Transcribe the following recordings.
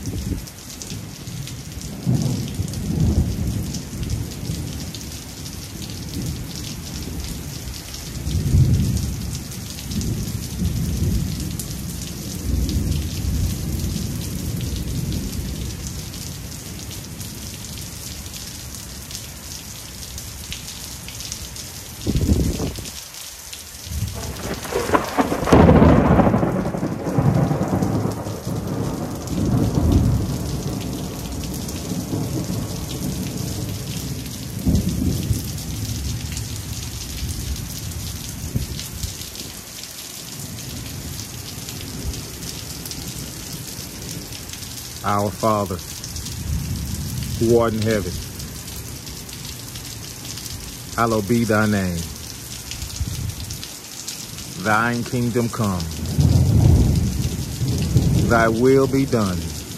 Our Father, who art in heaven, hallowed be thy name. Thine kingdom come. Thy will be done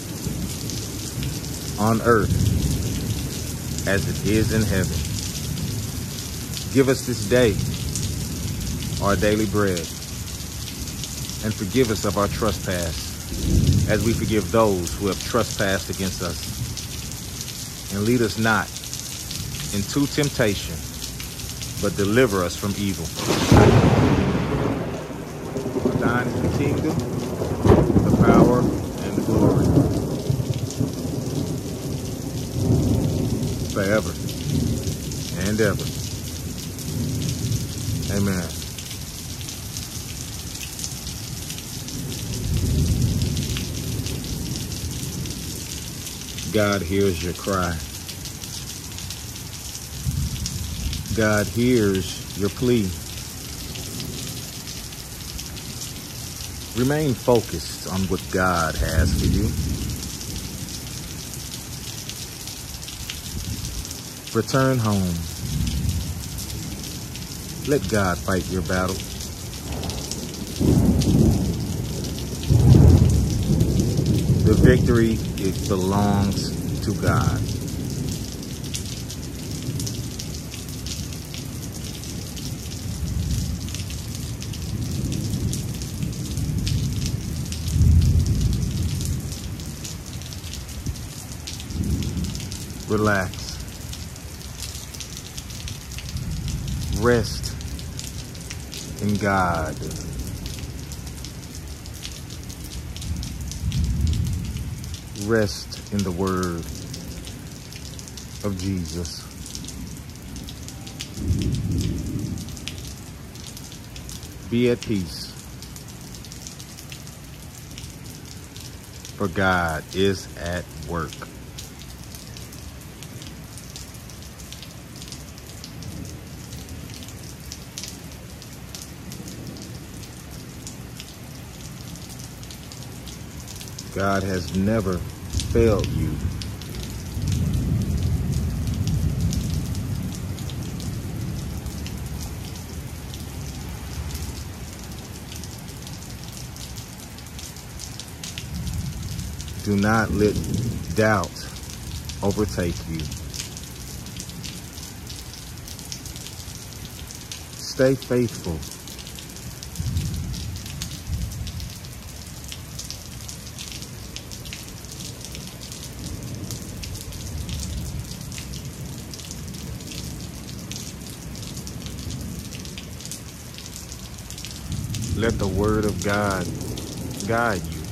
on earth as it is in heaven. Give us this day our daily bread, and forgive us of our trespass, as we forgive those who have trespassed against us. And lead us not into temptation, but deliver us from evil. For thine is the kingdom, the power, and the glory, forever and ever. Amen. God hears your cry. God hears your plea. Remain focused on what God has for you. Return home. Let God fight your battle. The victory, it belongs to God. Relax. Rest in God. Rest in the word of Jesus. Be at peace, for God is at work. God has never failed you. Do not let doubt overtake you. Stay faithful. Let the word of God guide you.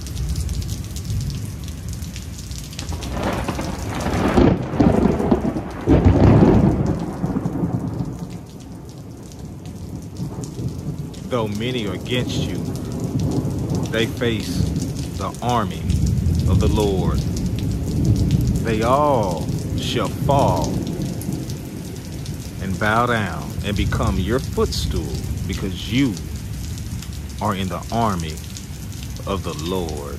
Though many are against you, they face the army of the Lord. They all shall fall and bow down and become your footstool, because you are in the army of the Lord.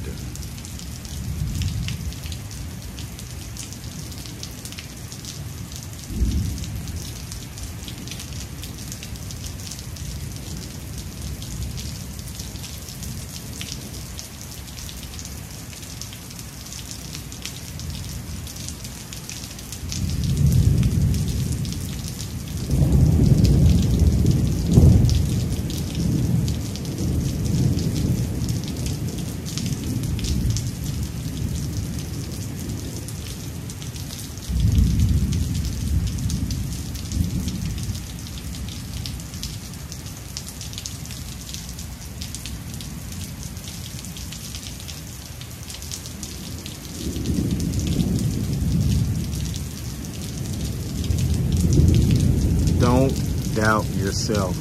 Don't doubt yourself.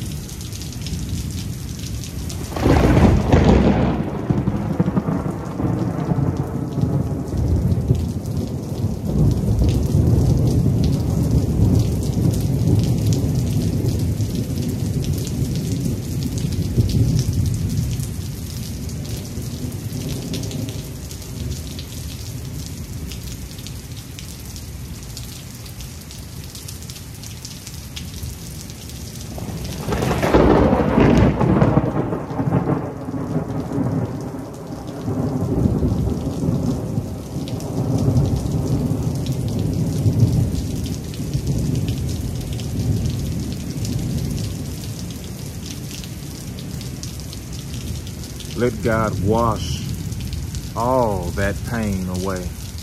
Let God wash all that pain away.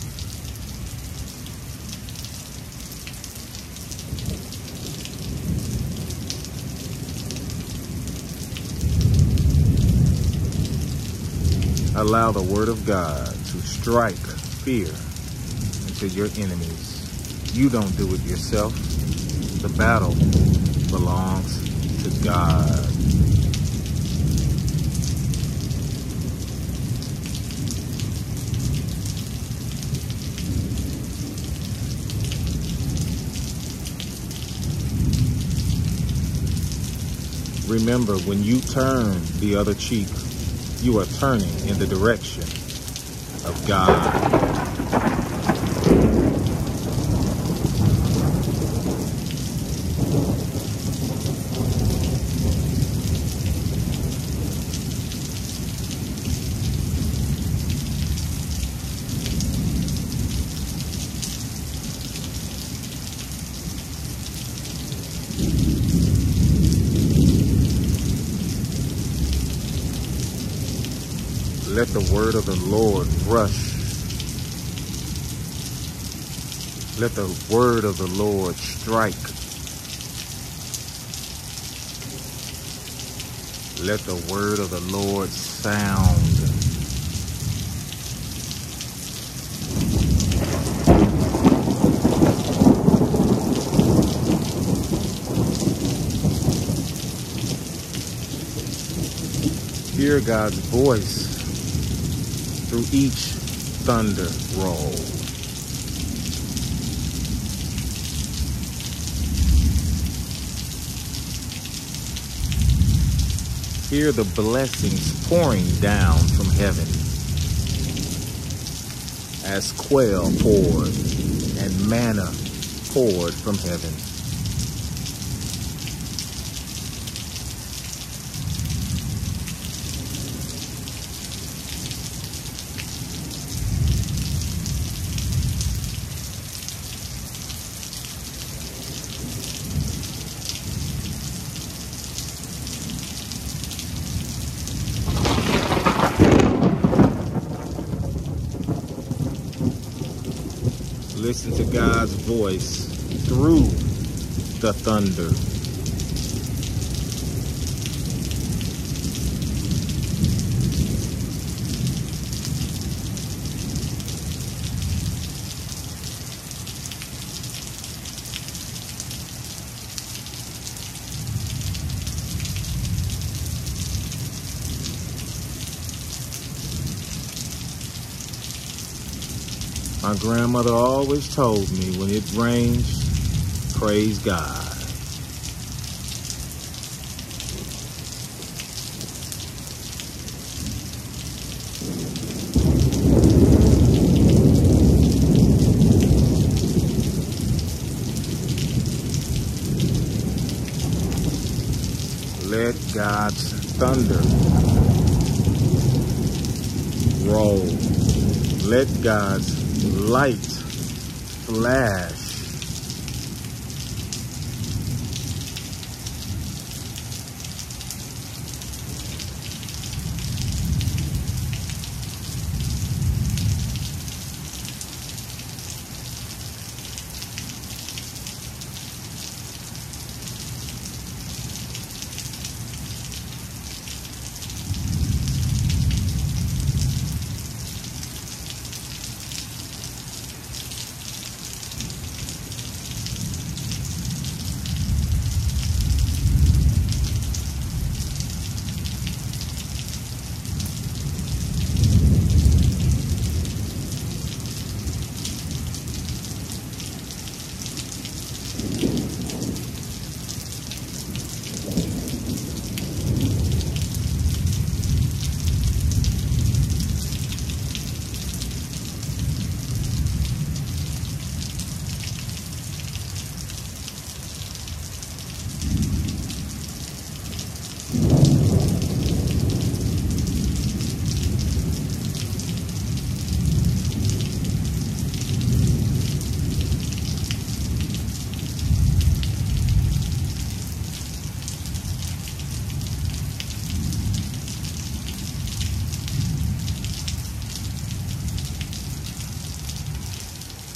Allow the word of God to strike fear into your enemies. You don't do it yourself. The battle belongs to God. Remember, when you turn the other cheek, you are turning in the direction of God. Let the word of the Lord rush. Let the word of the Lord strike. Let the word of the Lord sound. Hear God's voice through each thunder roll. Hear the blessings pouring down from heaven as quail poured and manna poured from heaven. Listen to God's voice through the thunder. My grandmother always told me, when it rains, praise God. Let God's thunder roll. Let God's light flash.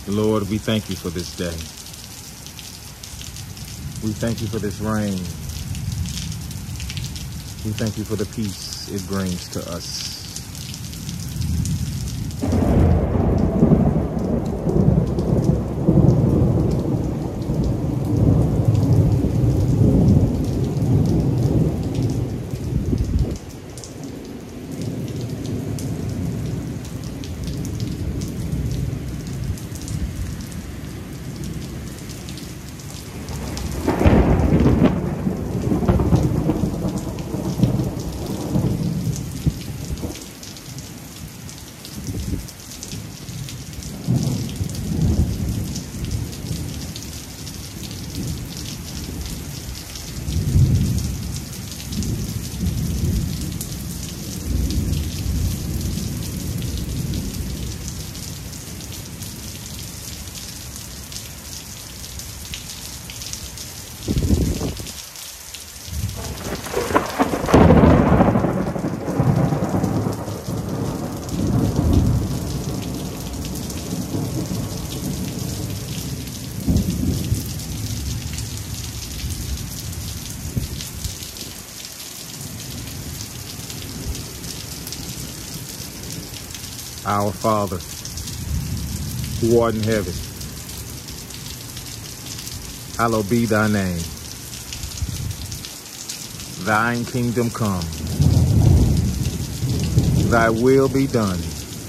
Lord, we thank you for this day. We thank you for this rain. We thank you for the peace it brings to us. Our Father, who art in heaven, hallowed be thy name. Thine kingdom come. Thy will be done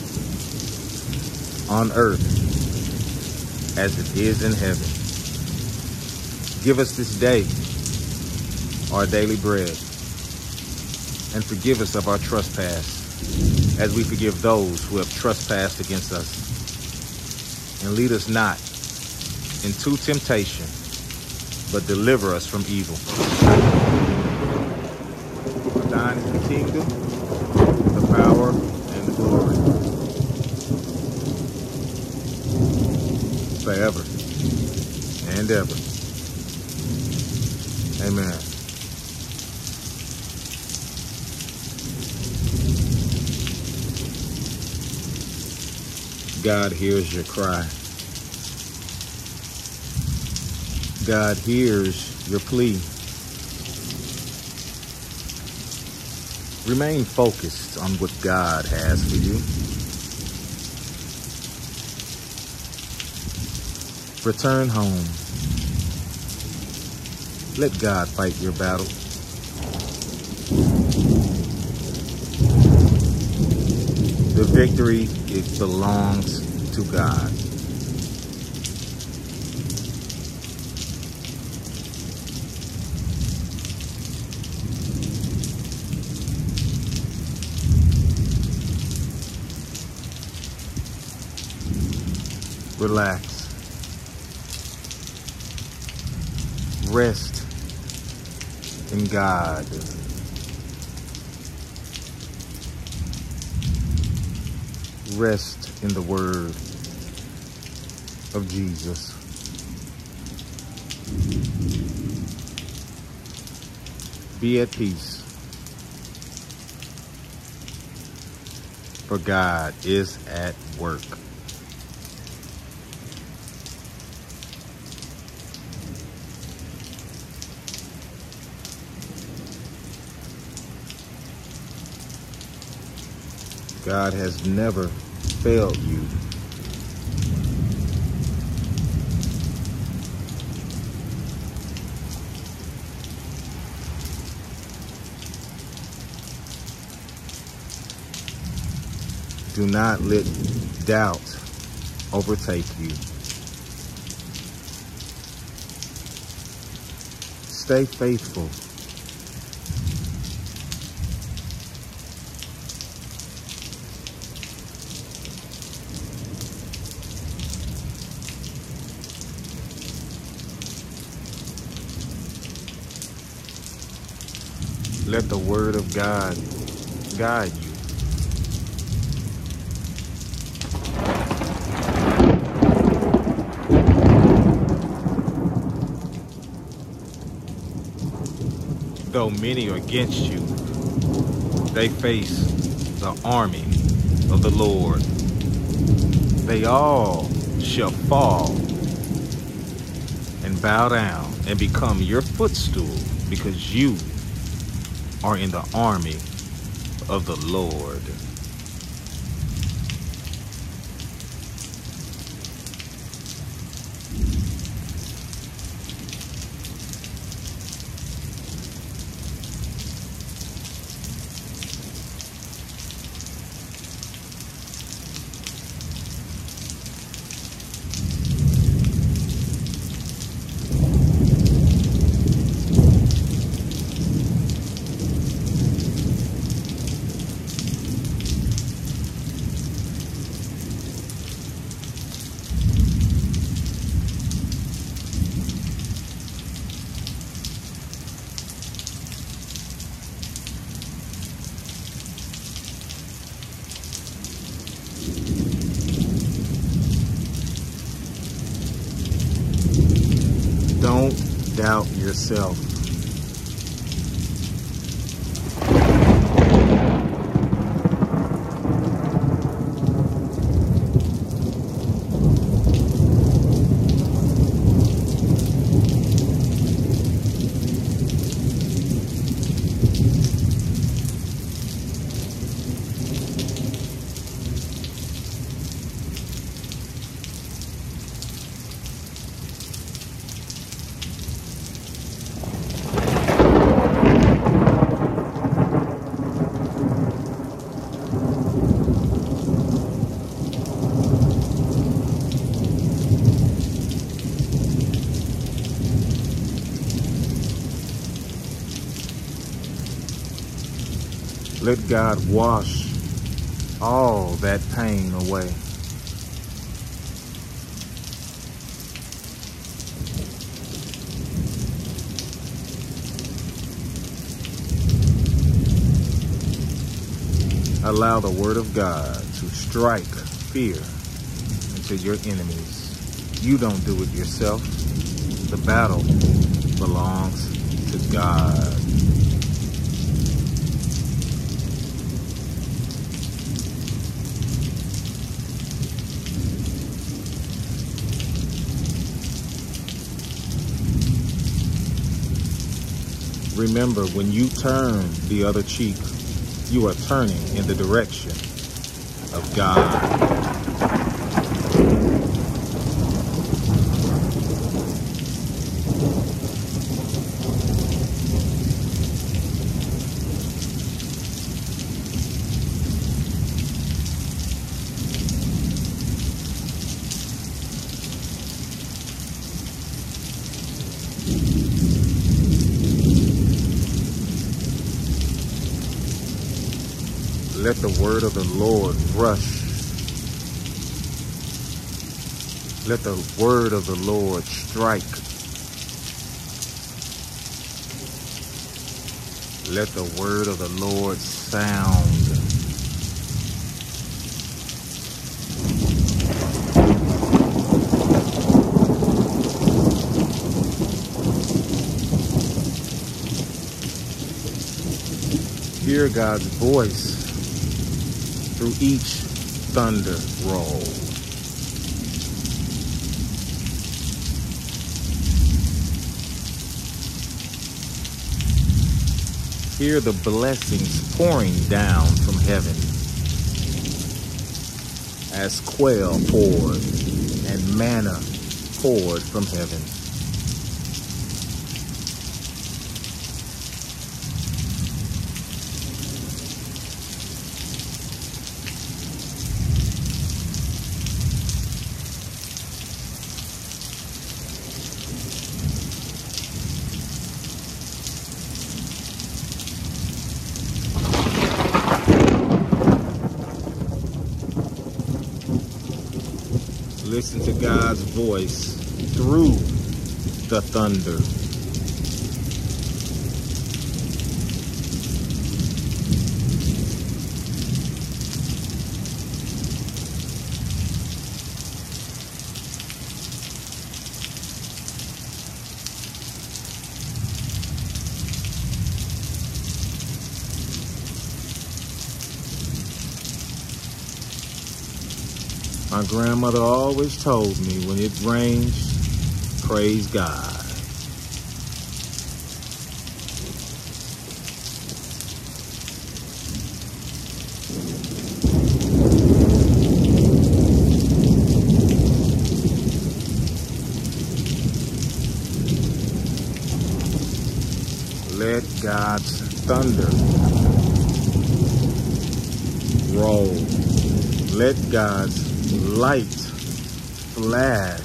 on earth as it is in heaven. Give us this day our daily bread, and forgive us of our trespass, as we forgive those who have trespassed against us. And lead us not into temptation, but deliver us from evil. For thine is the kingdom, the power, and the glory, forever and ever. Amen. God hears your cry. God hears your plea. Remain focused on what God has for you. Return home. Let God fight your battle. The victory, it belongs to God. Relax. Rest in God. Rest in the word of Jesus. Be at peace, for God is at work. God has never failed you. Do not let doubt overtake you. Stay faithful. Let the word of God guide you. Though many are against you, they face the army of the Lord. They all shall fall and bow down and become your footstool, because you are in the army of the Lord. Don't doubt yourself. Let God wash all that pain away. Allow the word of God to strike fear into your enemies. You don't do it yourself. The battle belongs to God. Remember, when you turn the other cheek, you are turning in the direction of God. Let the word of the Lord rush. Let the word of the Lord strike. Let the word of the Lord sound. Hear God's voice through each thunder roll. Hear the blessings pouring down from heaven as quail poured and manna poured from heaven. Listen to God's voice through the thunder. My grandmother always told me when it rains, praise God. Let God's thunder roll. Let God's light flash.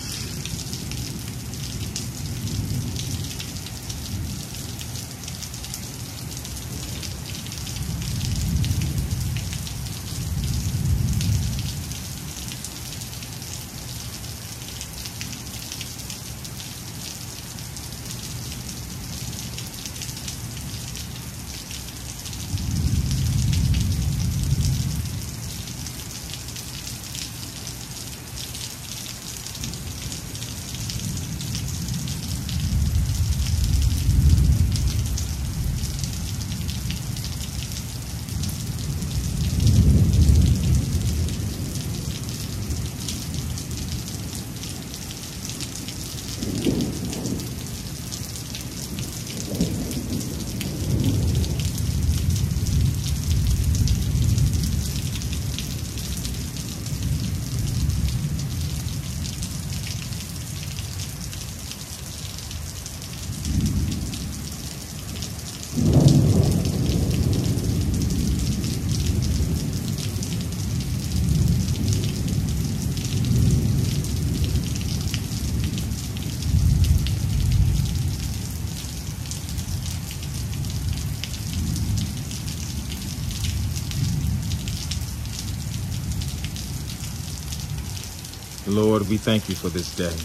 Lord, we thank you for this day.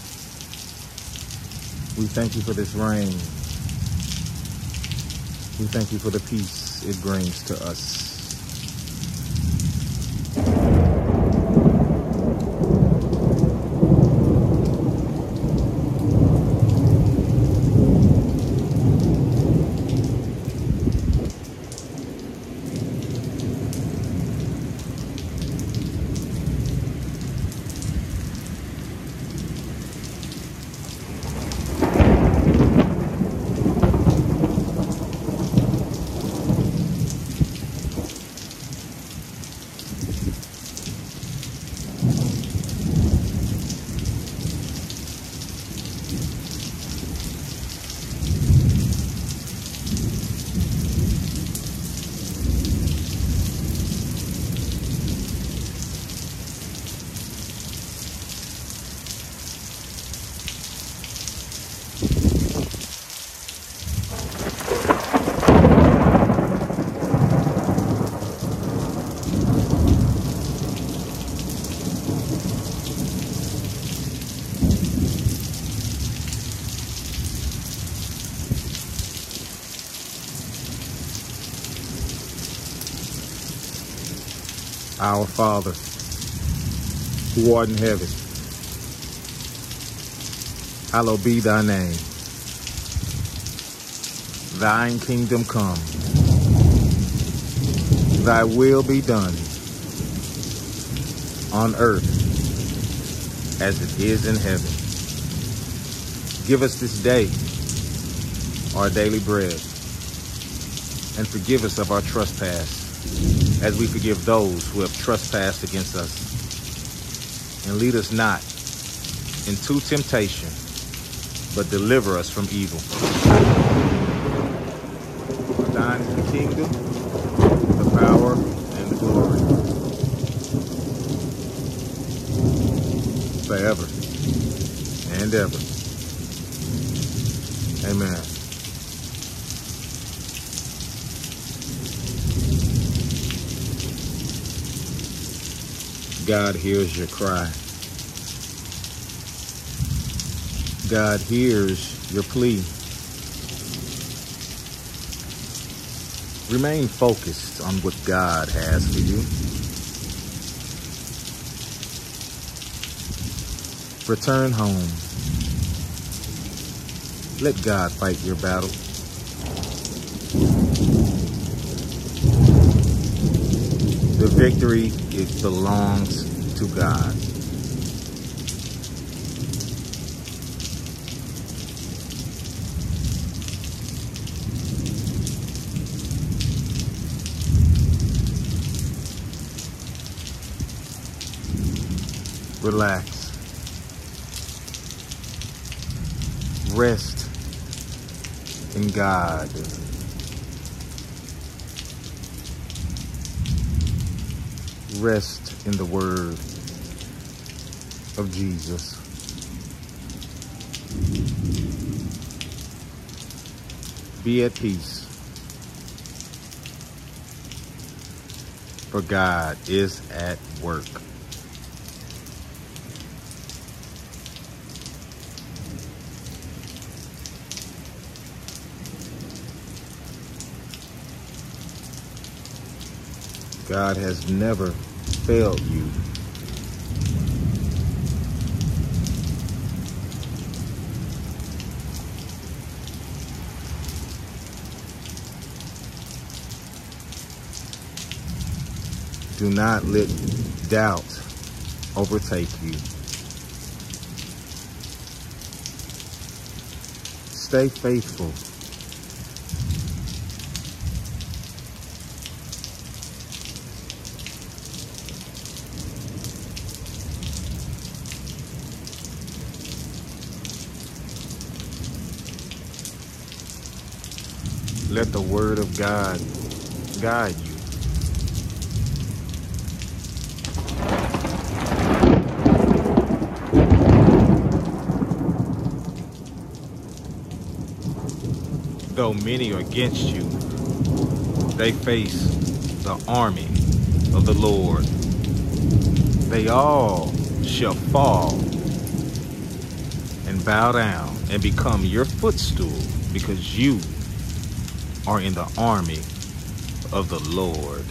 We thank you for this rain. We thank you for the peace it brings to us. Our Father, who art in heaven, hallowed be thy name. Thine kingdom come. Thy will be done on earth as it is in heaven. Give us this day our daily bread, and forgive us of our trespass, as we forgive those who have trespassed against us. And lead us not into temptation, but deliver us from evil. For thine is the kingdom, the power, and the glory, forever and ever. Amen. God hears your cry. God hears your plea. Remain focused on what God has for you. Return home. Let God fight your battle. The victory, it belongs to God. Relax. Rest in God. Rest in the word of Jesus. Be at peace, for God is at work. God has never failed you. Do not let doubt overtake you. Stay faithful. Let the word of God guide you. Though many are against you, they face the army of the Lord. They all shall fall and bow down and become your footstool, because you are in the army of the Lord.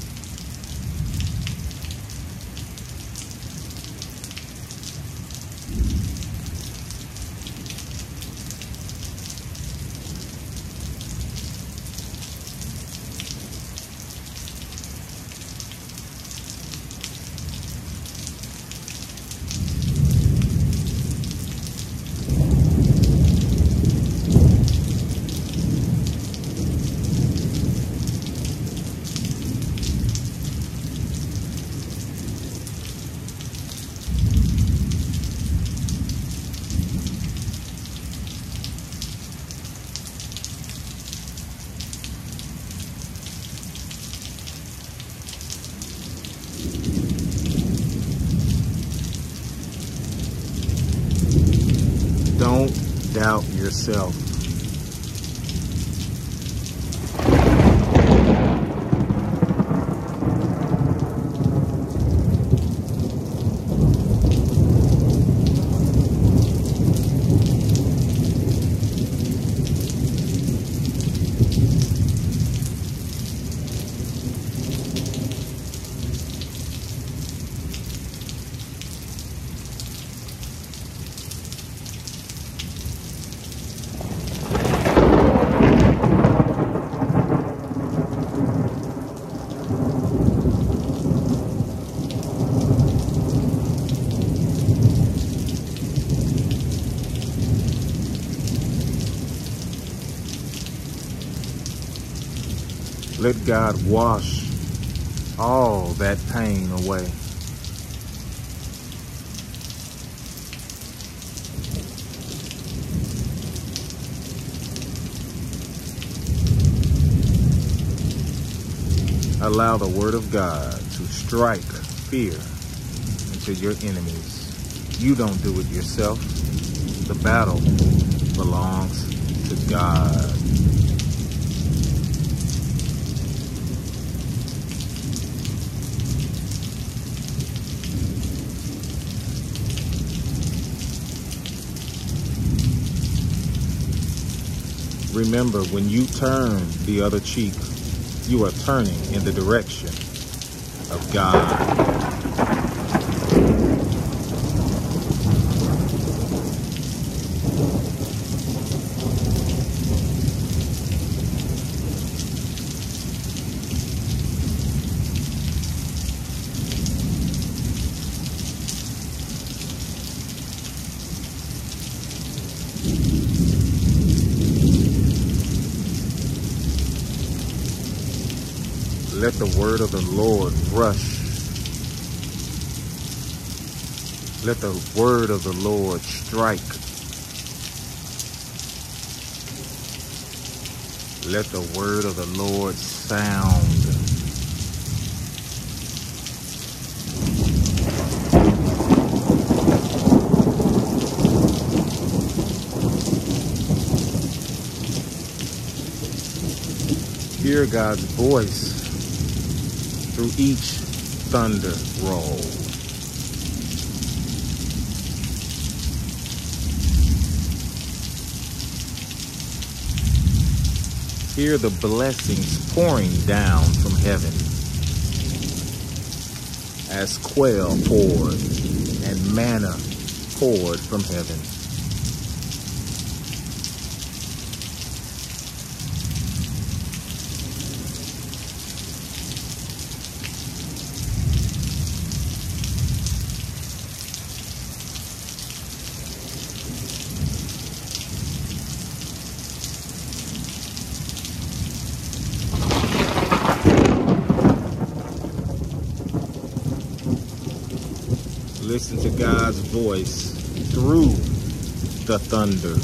Don't doubt yourself. Let God wash all that pain away. Allow the word of God to strike fear into your enemies. You don't do it yourself. The battle belongs to God. Remember, when you turn the other cheek, you are turning in the direction of God. Let the word of the Lord rush. Let the word of the Lord strike. Let the word of the Lord sound. Hear God's voice through each thunder roll. Hear the blessings pouring down from heaven as quail poured and manna poured from heaven. Listen to God's voice through the thunder.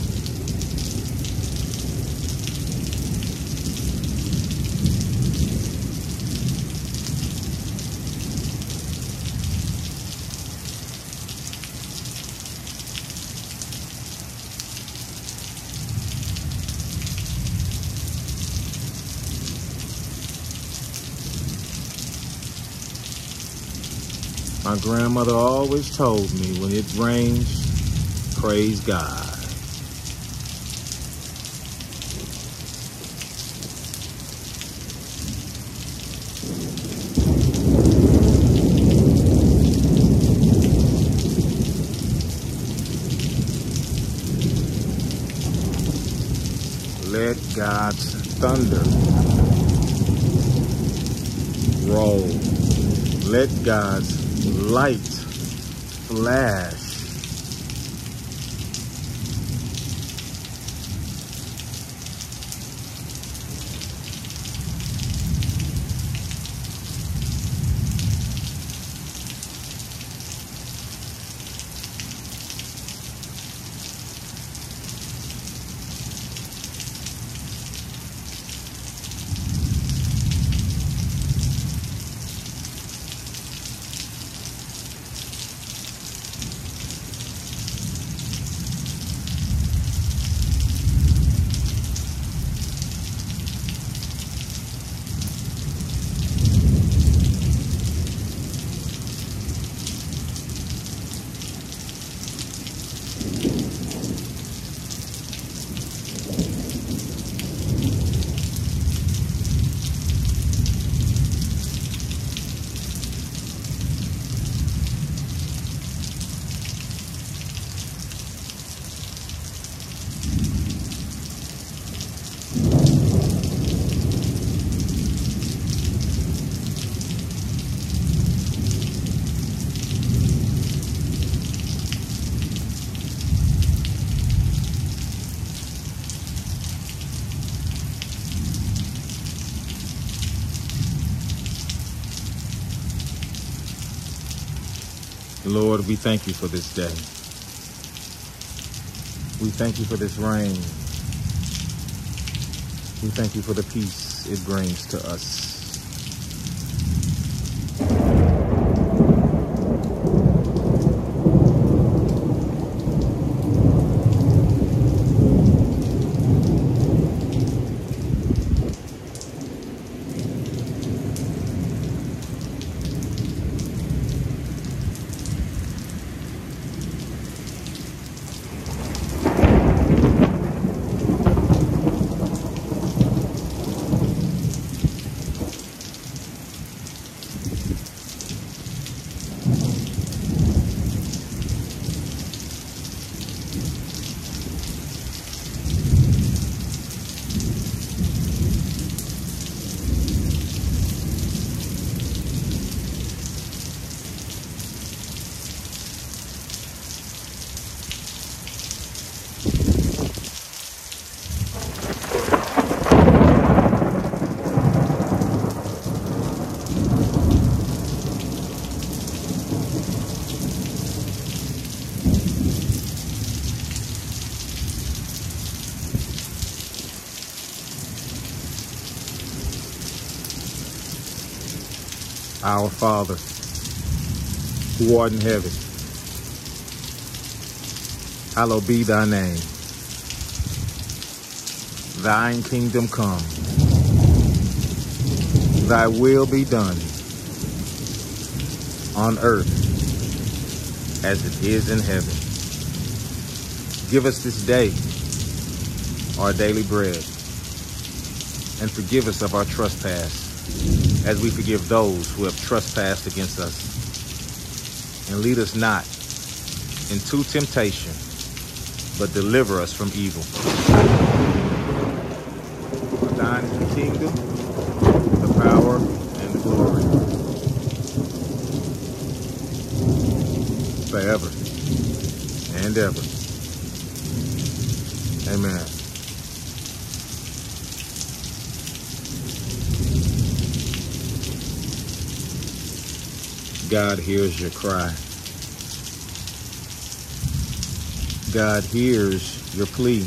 My grandmother always told me, when it rains, praise God. Let God's thunder roll. Let God's light flash. Lord, we thank you for this day. We thank you for this rain. We thank you for the peace it brings to us. Our Father, who art in heaven, hallowed be thy name. Thine kingdom come. Thy will be done on earth as it is in heaven. Give us this day our daily bread, and forgive us of our trespass, as we forgive those who have trespassed against us. And lead us not into temptation, but deliver us from evil. For thine is the kingdom, the power, and the glory, forever and ever. Amen. God hears your cry. God hears your plea.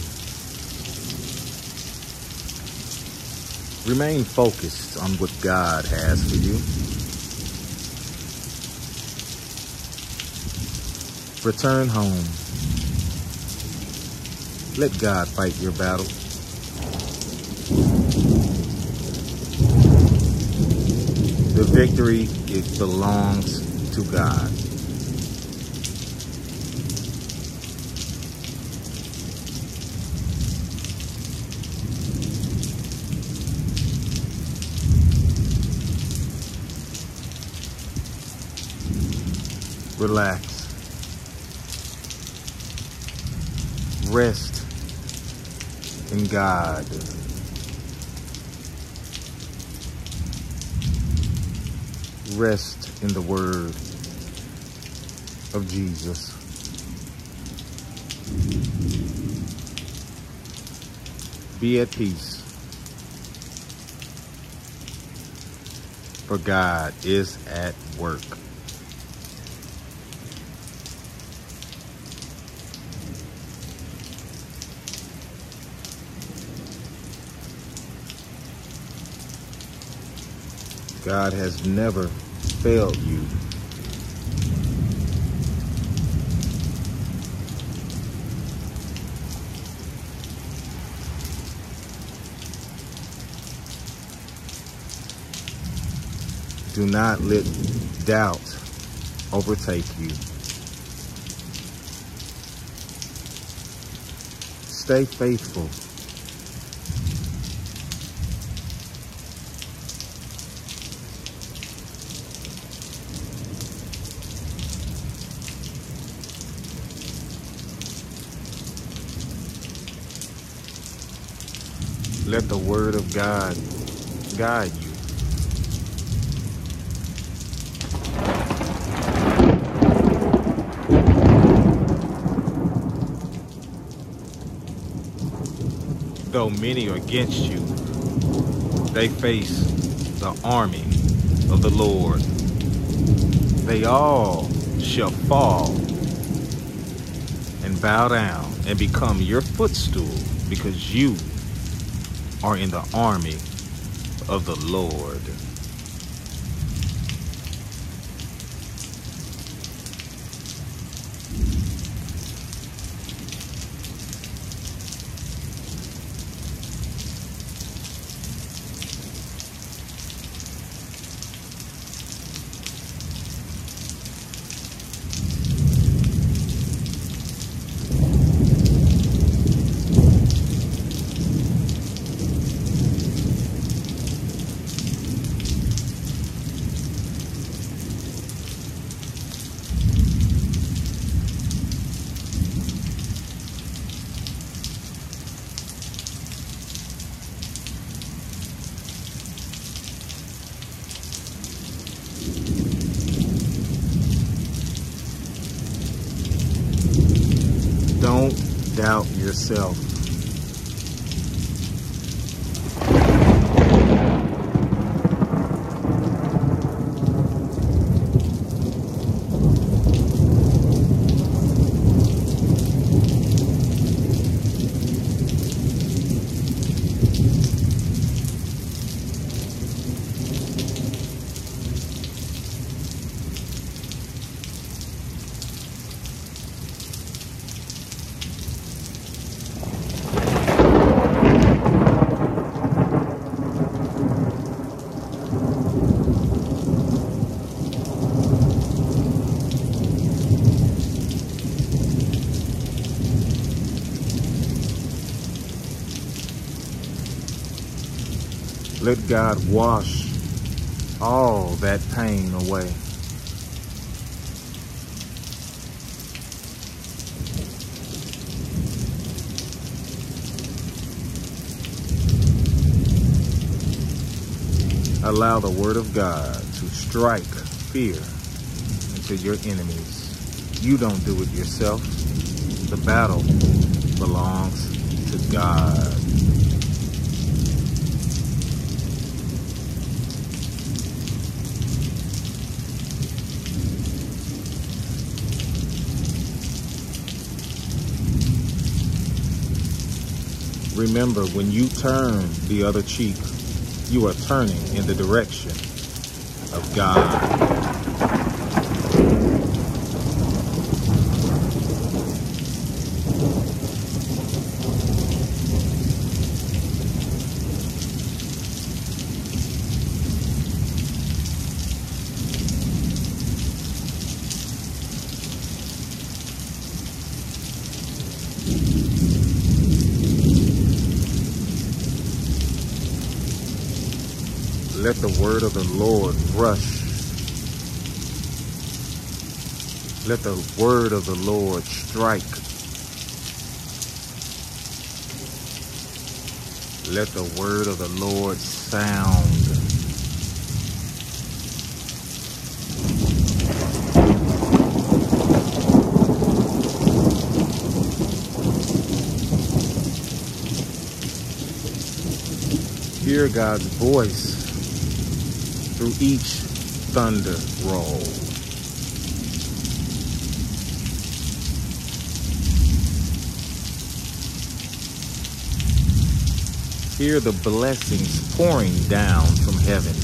Remain focused on what God has for you. Return home. Let God fight your battle. The victory, it belongs to God. Relax. Rest in God. Rest in the word of Jesus. Be at peace, for God is at work. God has never failed you. Do not let doubt overtake you. Stay faithful. Let the word of God guide you. Though many are against you, they face the army of the Lord. They all shall fall and bow down and become your footstool, because you are in the army of the Lord. Don't doubt yourself. Let God wash all that pain away. Allow the word of God to strike fear into your enemies. You don't do it yourself. The battle belongs to God. Remember, when you turn the other cheek, you are turning in the direction of God. Let the word of the Lord rush. Let the word of the Lord strike. Let the word of the Lord sound. Hear God's voice through each thunder roll. Hear the blessings pouring down from heaven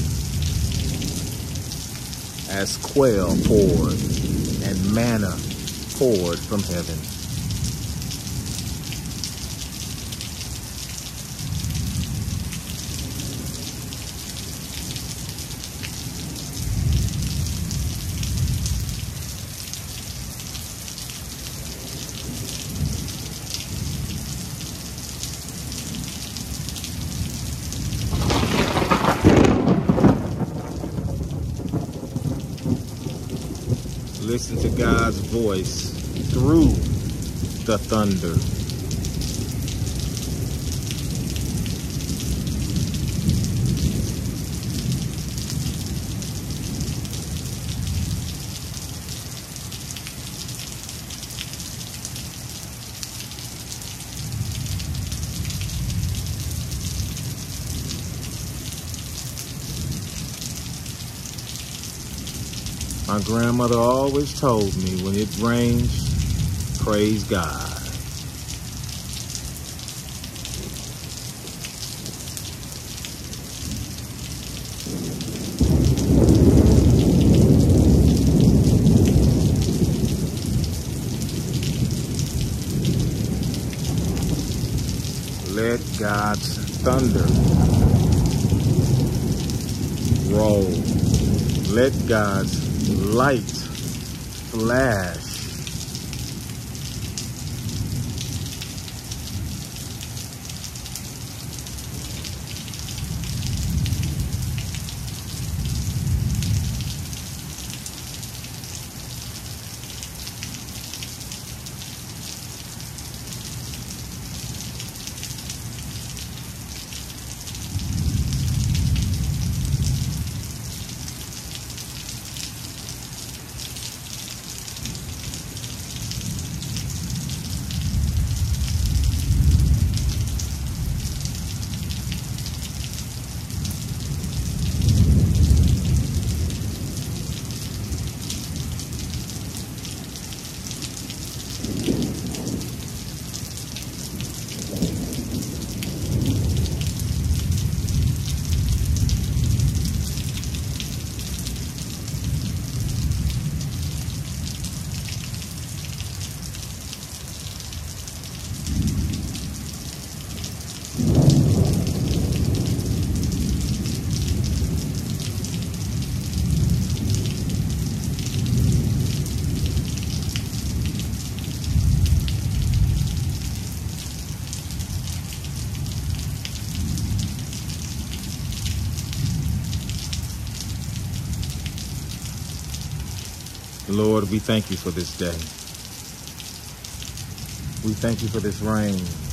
as quail poured and manna poured from heaven. Listen to God's voice through the thunder. My grandmother always told me, when it rains, praise God. Let God's thunder roll. Let God's light flash. Lord, we thank you for this day. We thank you for this rain.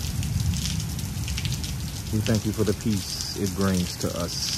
We thank you for the peace it brings to us.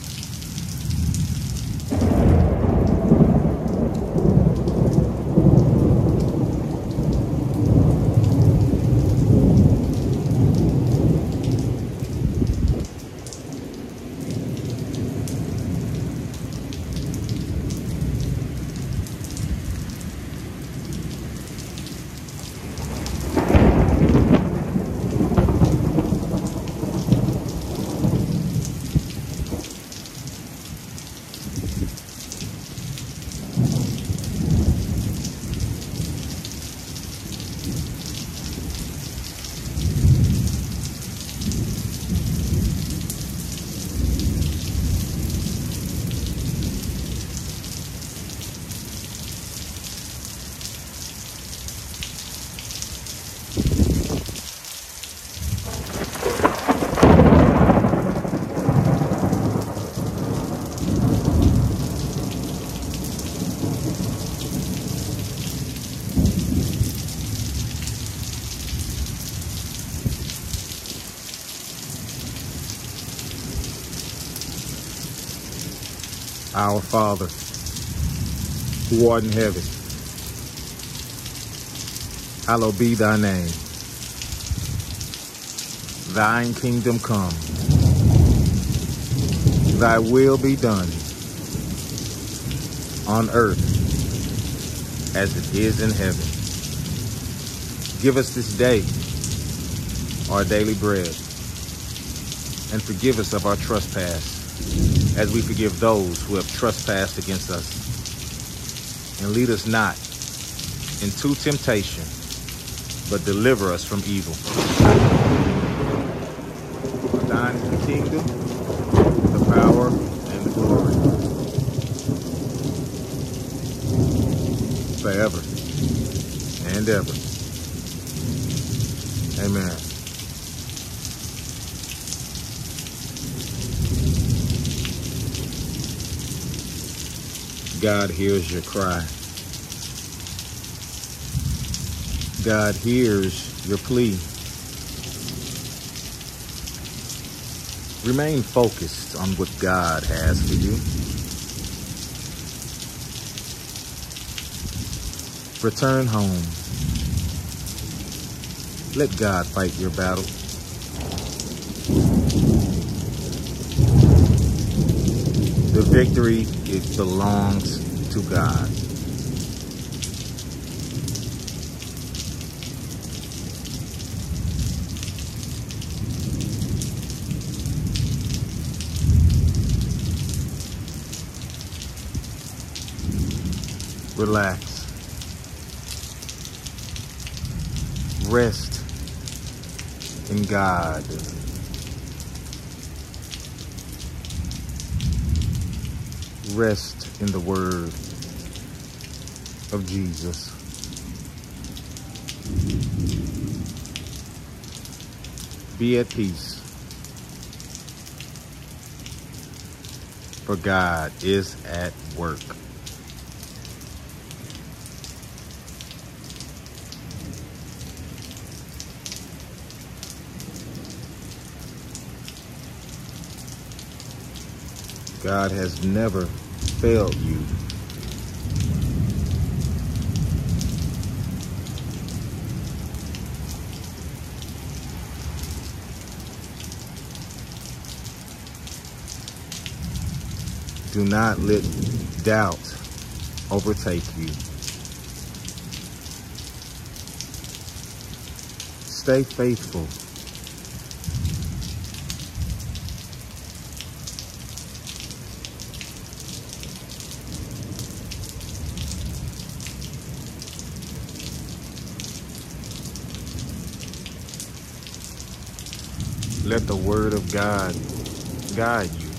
Our Father, who art in heaven, hallowed be thy name. Thine kingdom come. Thy will be done on earth as it is in heaven. Give us this day our daily bread, and forgive us of our trespass, as we forgive those who have trespassed against us. And lead us not into temptation, but deliver us from evil. For thine is the kingdom, the power, and the glory, forever and ever. Amen. God hears your cry. God hears your plea. Remain focused on what God has for you. Return home. Let God fight your battle. The victory, it belongs to God. Relax. Rest in God. Rest in the word of Jesus. Be at peace, for God is at work. God has never failed you. Do not let doubt overtake you. Stay faithful. Let the word of God guide you.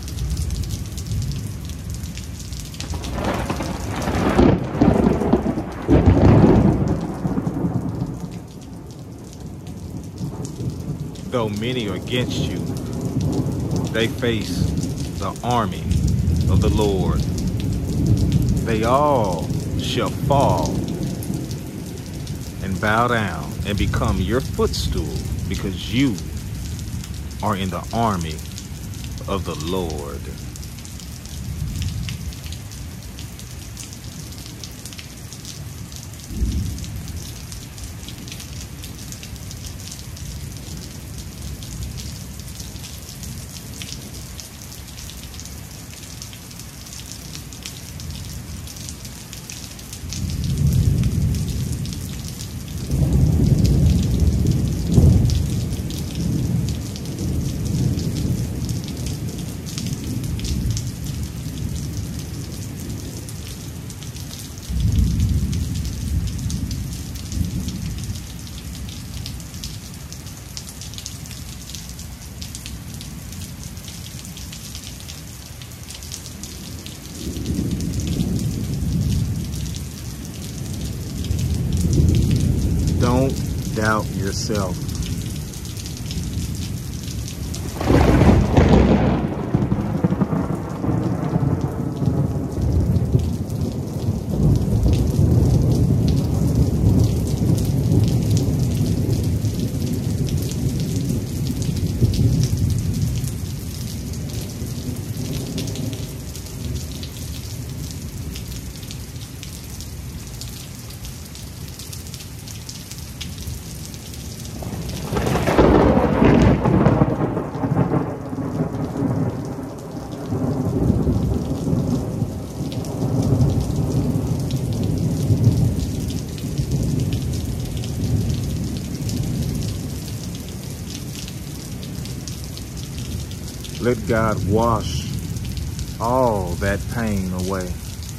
Though many are against you, they face the army of the Lord. They all shall fall and bow down and become your footstool, because you are in the army of the Lord. Don't doubt yourself. Let God wash all that pain away.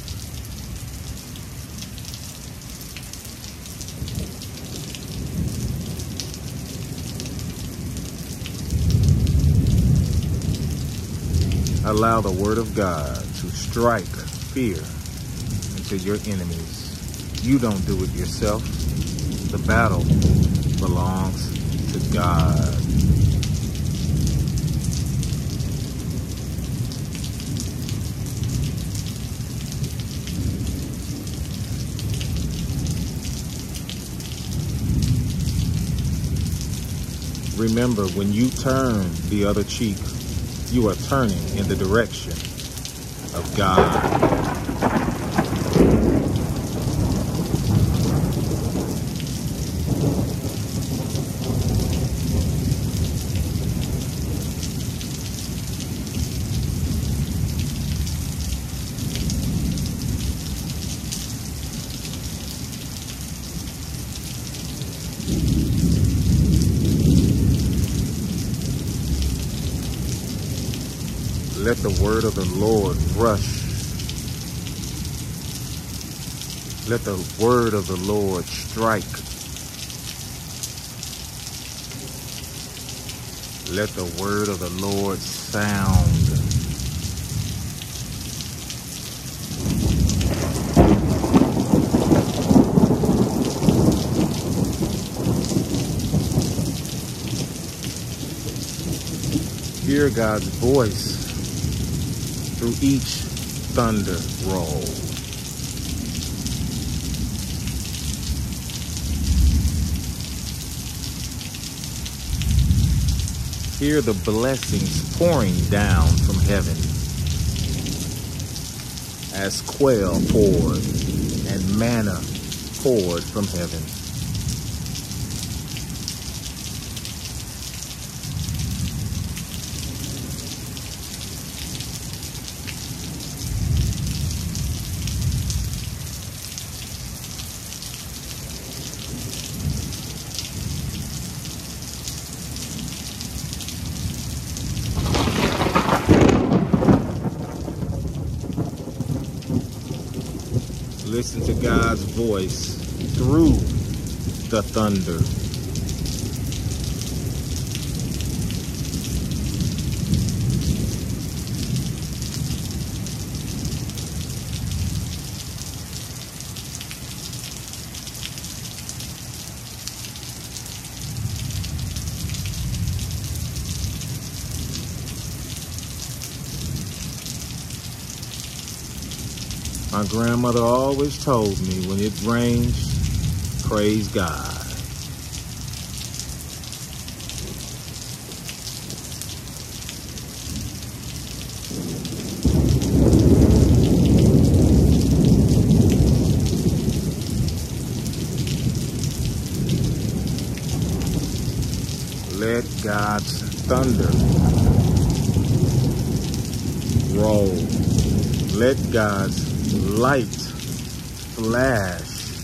Allow the word of God to strike fear into your enemies. You don't do it yourself. The battle belongs to God. Remember, when you turn the other cheek, you are turning in the direction of God. Let the word of the Lord rush. Let the word of the Lord strike. Let the word of the Lord sound. Hear God's voice through each thunder roll. Hear the blessings pouring down from heaven as quail poured and manna poured from heaven. Listen to God's voice through the thunder. My grandmother always told me, when it rains, praise God. Let God's thunder roll. Let God's light flash.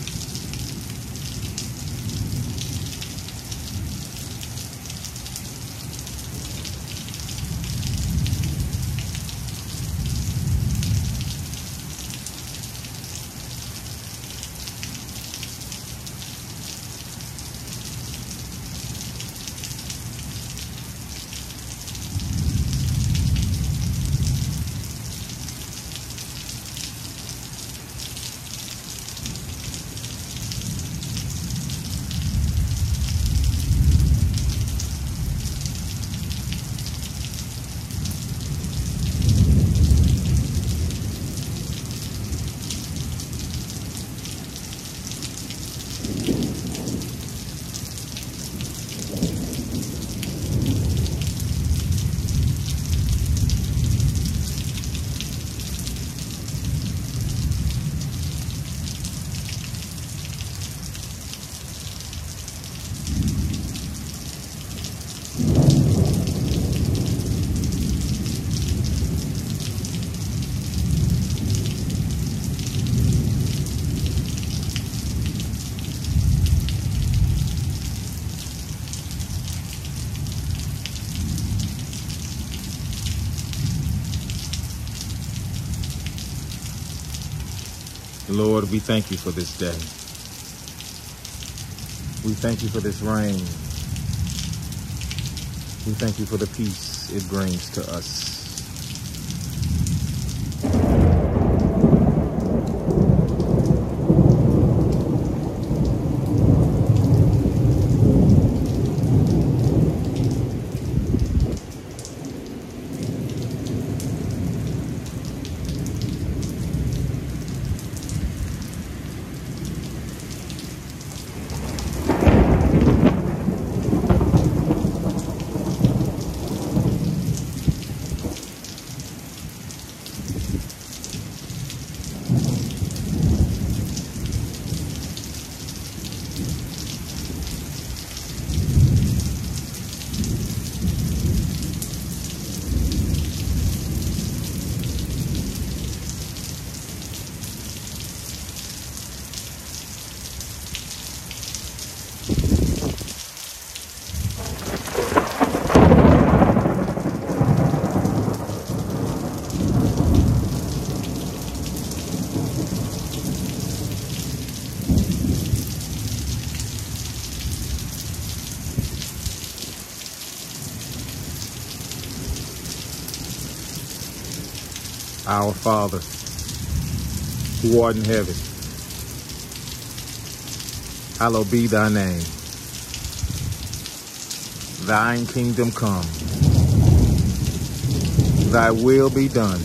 Lord, we thank you for this day. We thank you for this rain. We thank you for the peace it brings to us. Our Father, who art in heaven, hallowed be thy name. Thine kingdom come. Thy will be done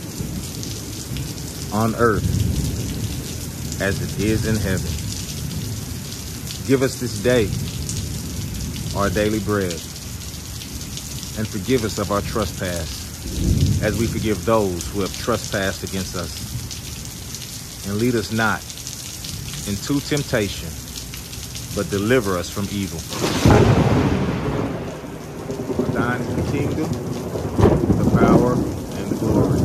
on earth as it is in heaven. Give us this day our daily bread, and forgive us of our trespass, as we forgive those who have trespassed against us. And lead us not into temptation, but deliver us from evil. For thine is the kingdom, the power, and the glory,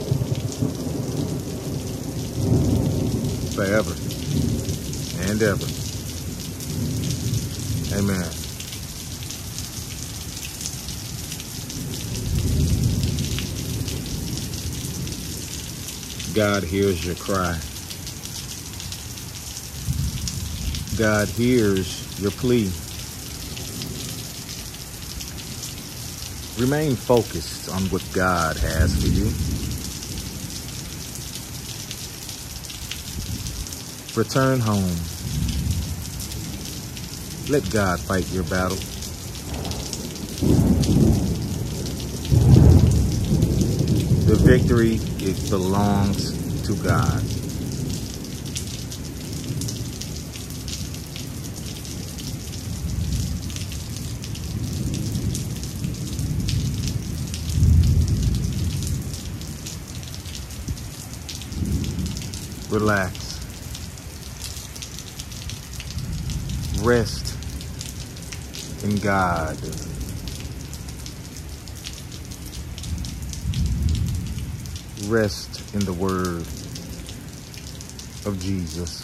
forever and ever. Amen. God hears your cry. God hears your plea. Remain focused on what God has for you. Return home. Let God fight your battle. The victory, it belongs to God. Relax. Rest in God. Rest in the word of Jesus.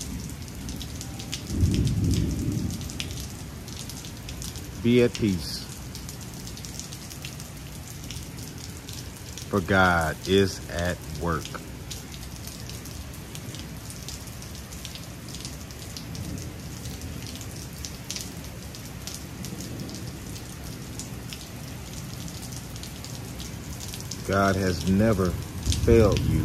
Be at peace, for God is at work. God has never failed you.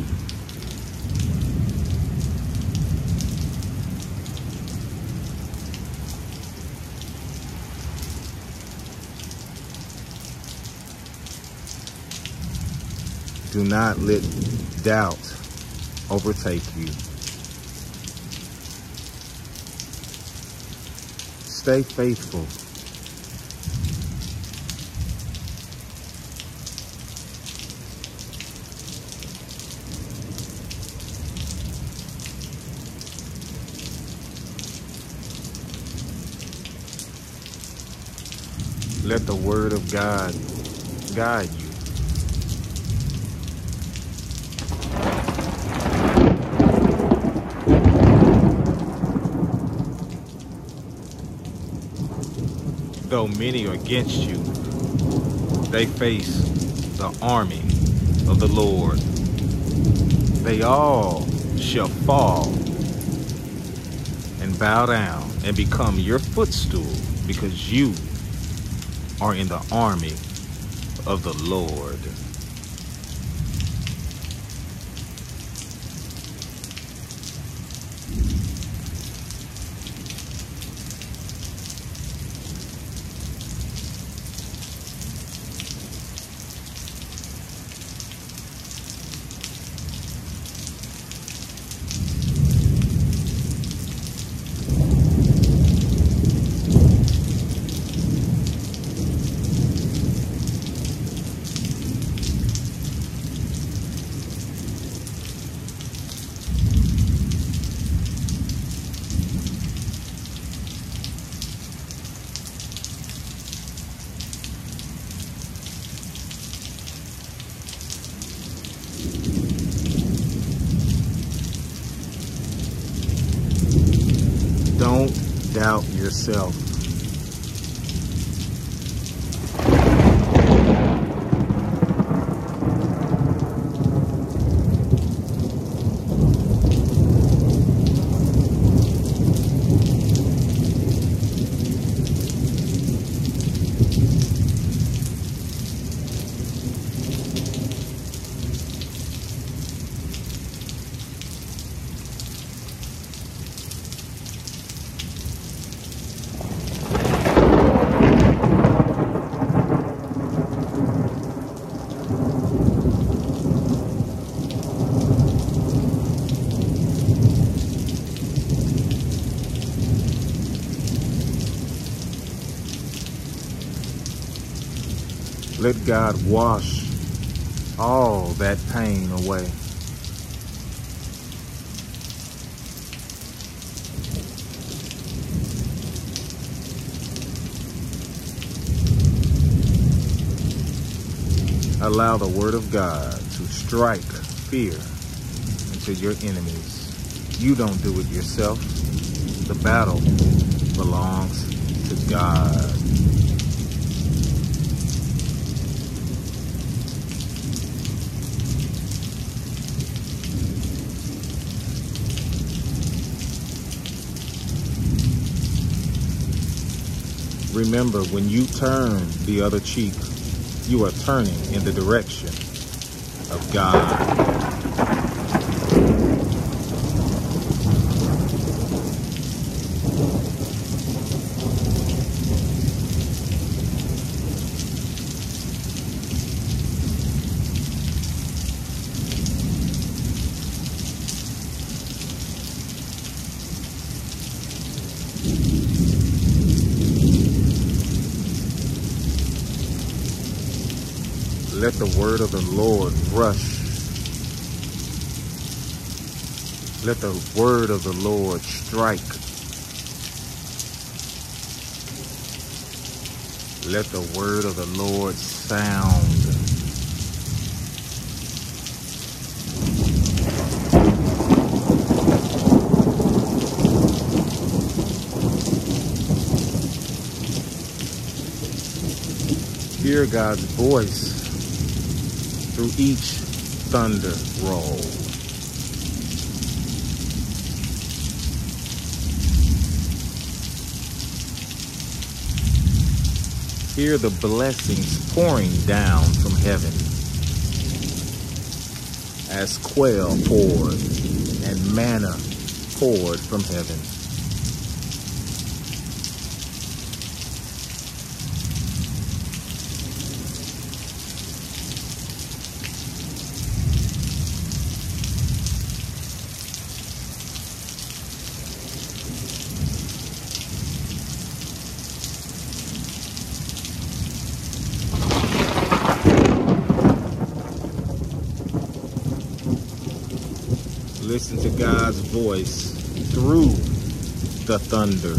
Do not let doubt overtake you. Stay faithful. Let the word of God guide you. Though many are against you, they face the army of the Lord. They all shall fall and bow down and become your footstool, because you are in the army of the Lord. Don't doubt yourself. Let God wash all that pain away. Allow the word of God to strike fear into your enemies. You don't do it yourself. The battle belongs to God. Remember, when you turn the other cheek, you are turning in the direction of God. Let the word of the Lord rush. Let the word of the Lord strike. Let the word of the Lord sound. Hear God's voice through each thunder roll. Hear the blessings pouring down from heaven as quail poured and manna poured from heaven. Listen to God's voice through the thunder.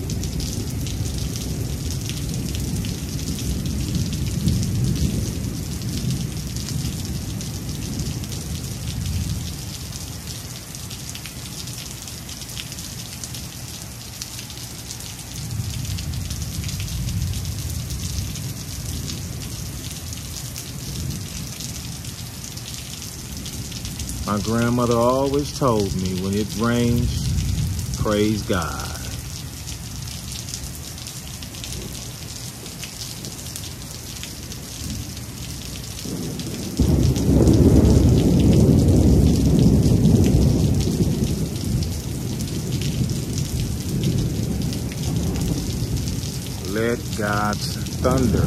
My grandmother always told me, when it rains, praise God. Let God's thunder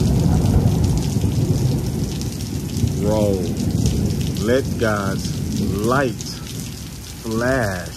roll. Let God's light flash.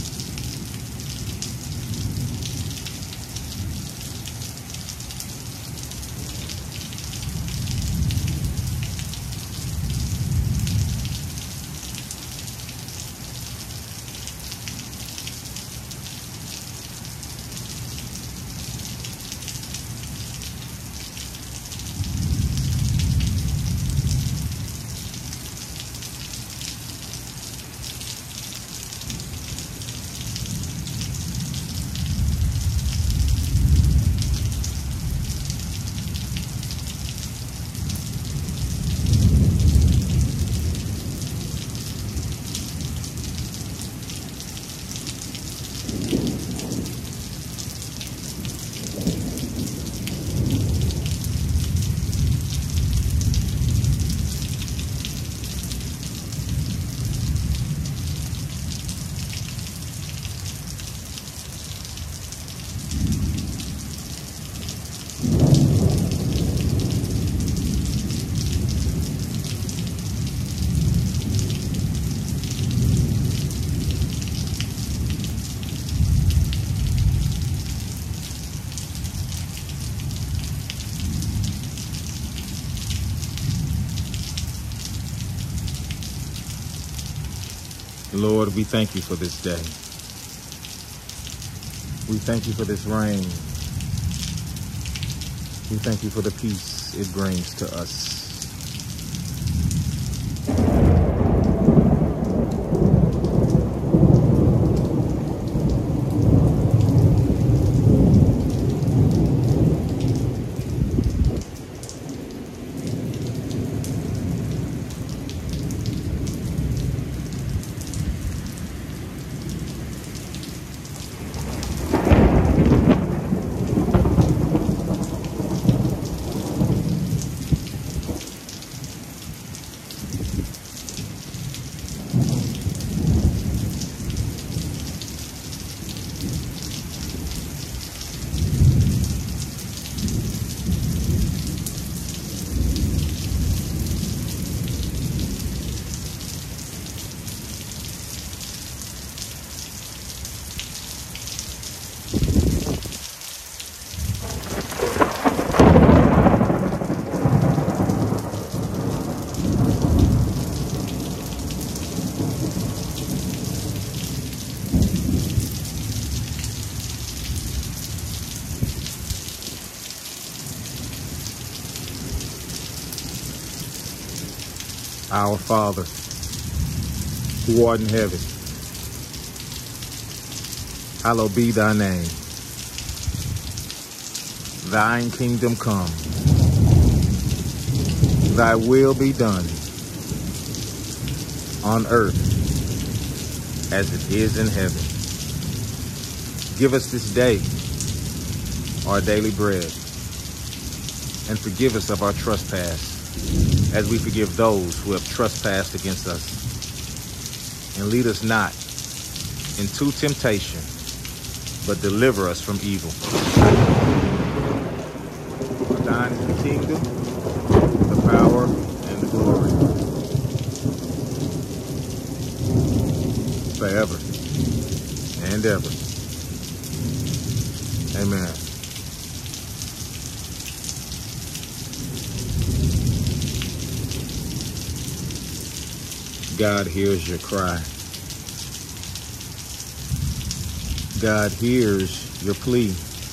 Lord, we thank you for this day. We thank you for this rain. We thank you for the peace it brings to us. Our Father, who art in heaven, hallowed be thy name. Thine kingdom come. Thy will be done on earth as it is in heaven. Give us this day our daily bread, and forgive us of our trespass, as we forgive those who have trespassed against us. And lead us not into temptation, but deliver us from evil. For thine is the kingdom, the power, and the glory, forever and ever. Amen. God hears your cry. God hears your plea.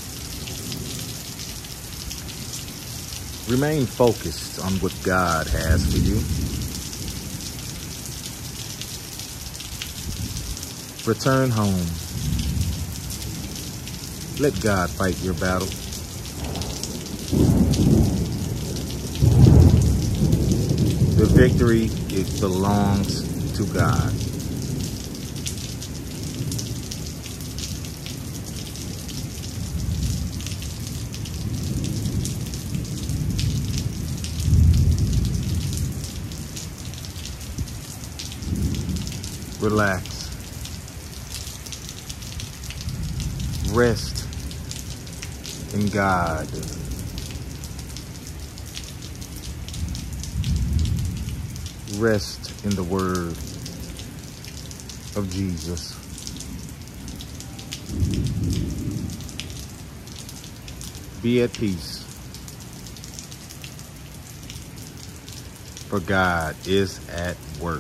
Remain focused on what God has for you. Return home. Let God fight your battle. The victory, it belongs to God. Relax. Rest in God. Rest in the word of Jesus. Be at peace, for God is at work.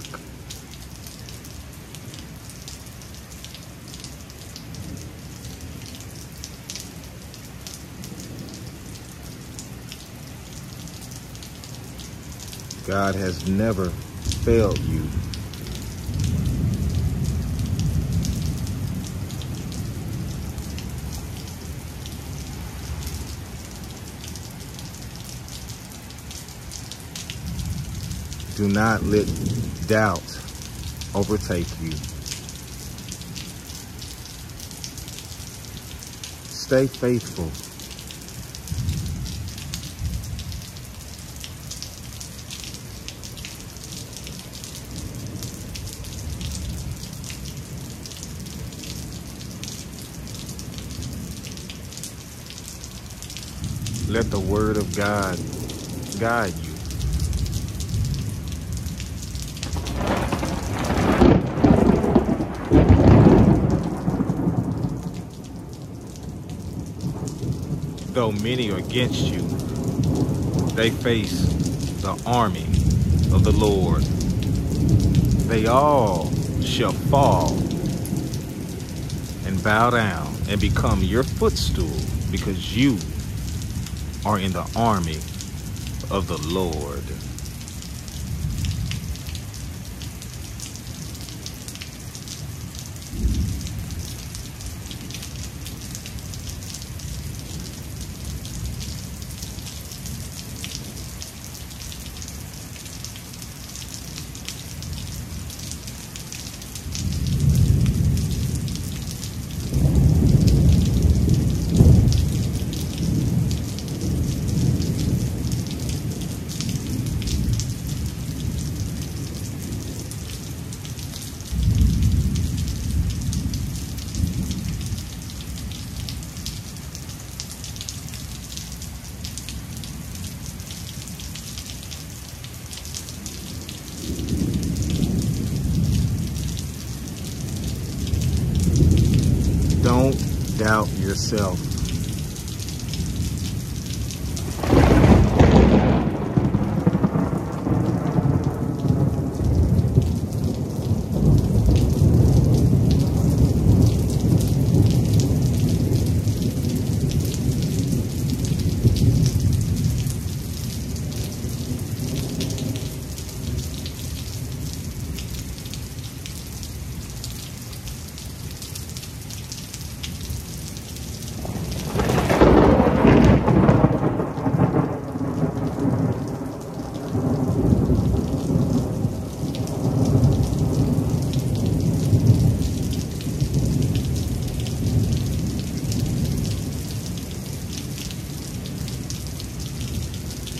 God has never failed you. Do not let doubt overtake you. Stay faithful. Let the word of God guide you. Though many are against you, they face the army of the Lord. They all shall fall and bow down and become your footstool, because you are in the army of the Lord. Don't doubt yourself.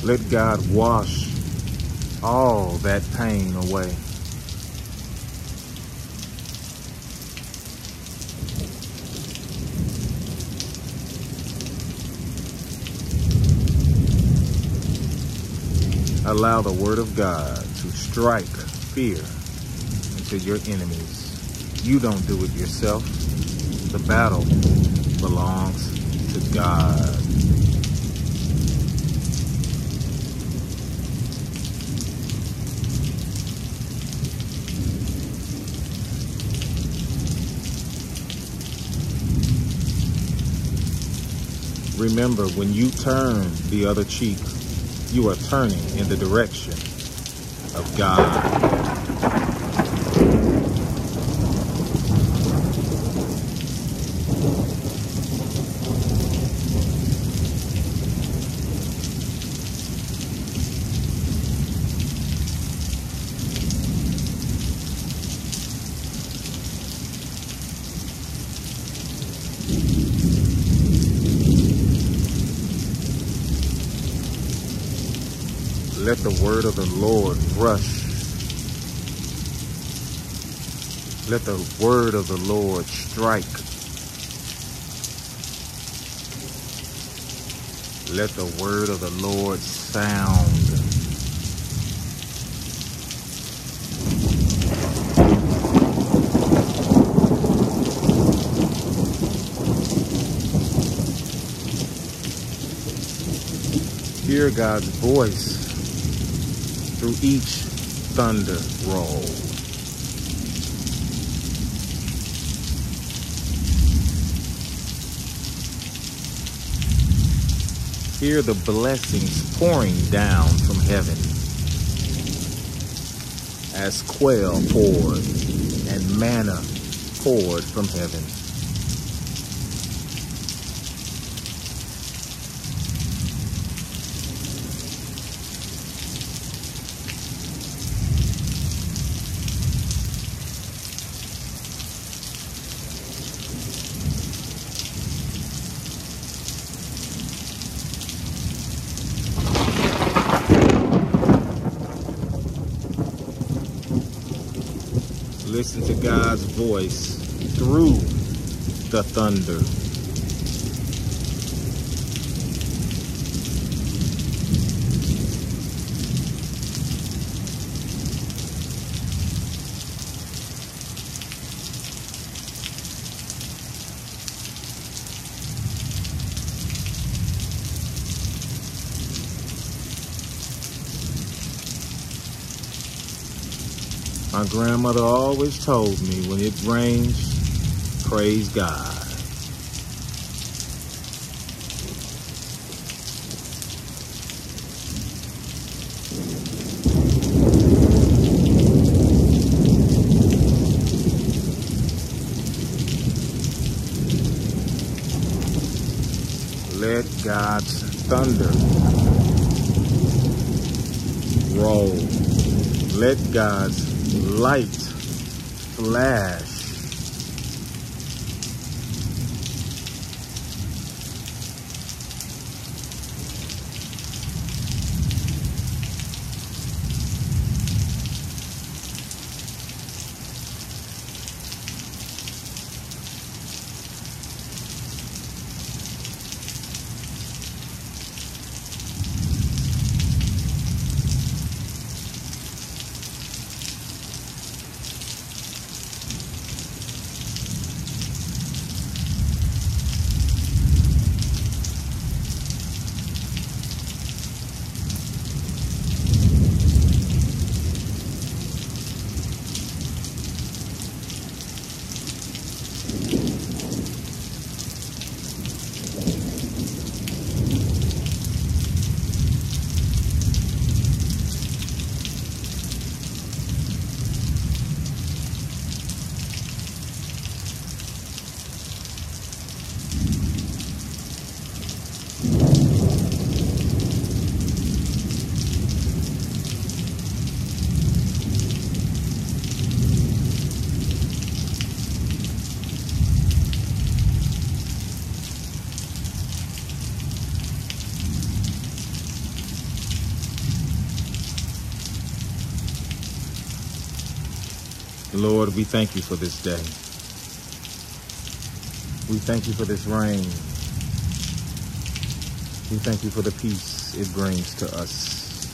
Let God wash all that pain away. Allow the word of God to strike fear into your enemies. You don't do it yourself. The battle belongs to God. Remember, when you turn the other cheek, you are turning in the direction of God. Let the word of the Lord rush. Let the word of the Lord strike. Let the word of the Lord sound. Hear God's voice through each thunder roll. Hear the blessings pouring down from heaven as quail poured and manna poured from heaven. Listen to God's voice through the thunder. My grandmother always told me, when it rains, praise God. Let God's thunder roll. Let God's light flash. Lord, we thank you for this day. We thank you for this rain. We thank you for the peace it brings to us.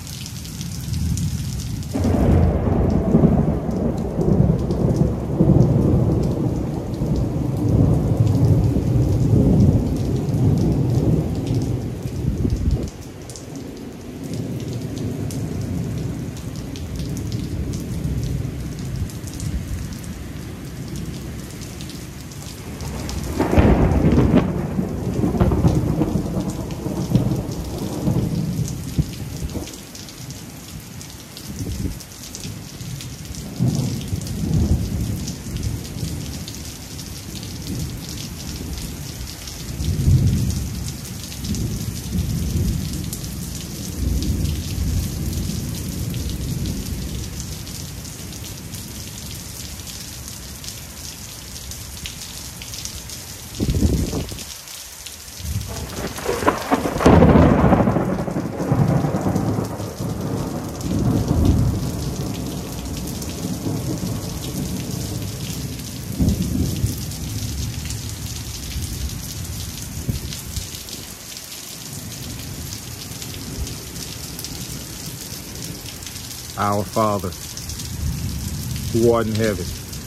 Our Father, who art in heaven,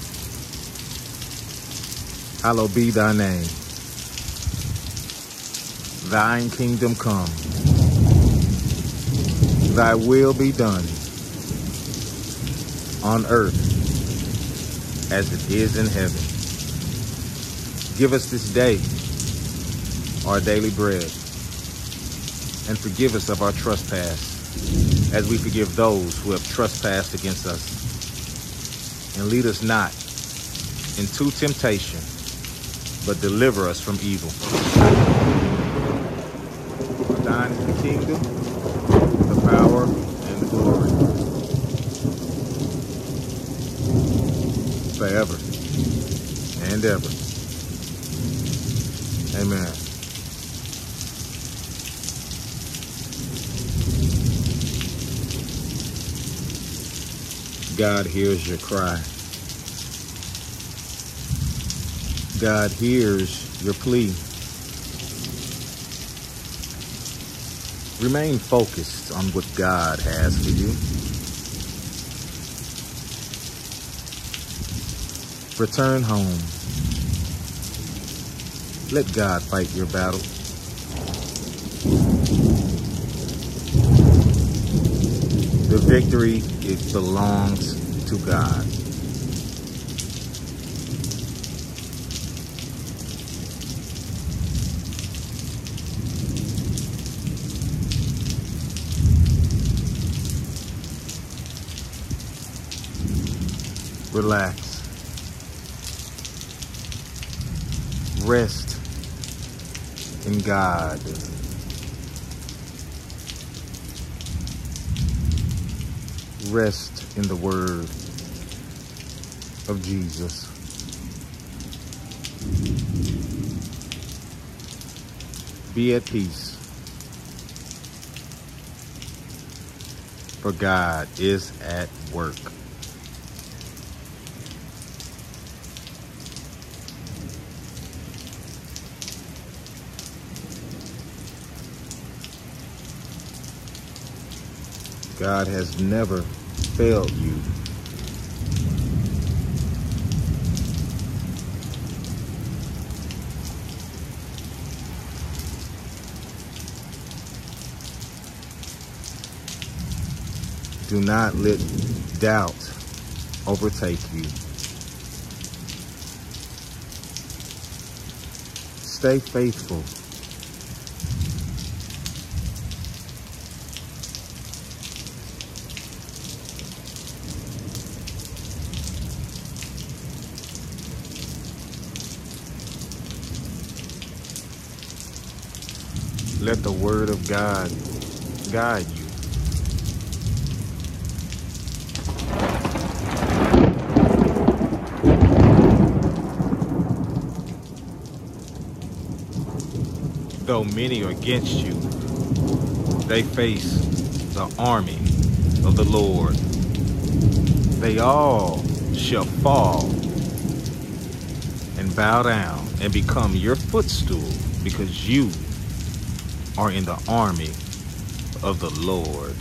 hallowed be thy name. Thine kingdom come. Thy will be done on earth as it is in heaven. Give us this day our daily bread, and forgive us of our trespass, as we forgive those who have trespassed against us. And lead us not into temptation, but deliver us from evil. For thine is the kingdom, the power, and the glory, forever and ever. Amen. God hears your cry. God hears your plea. Remain focused on what God has for you. Return home. Let God fight your battle. The victory, it belongs to God. Relax. Rest in God. Rest in the word of Jesus. Be at peace, for God is at work. God has never failed you. Do not let doubt overtake you. Stay faithful. Let the word of God guide you. Though many are against you, they face the army of the Lord. They all shall fall and bow down and become your footstool, because you are in the army of the Lord.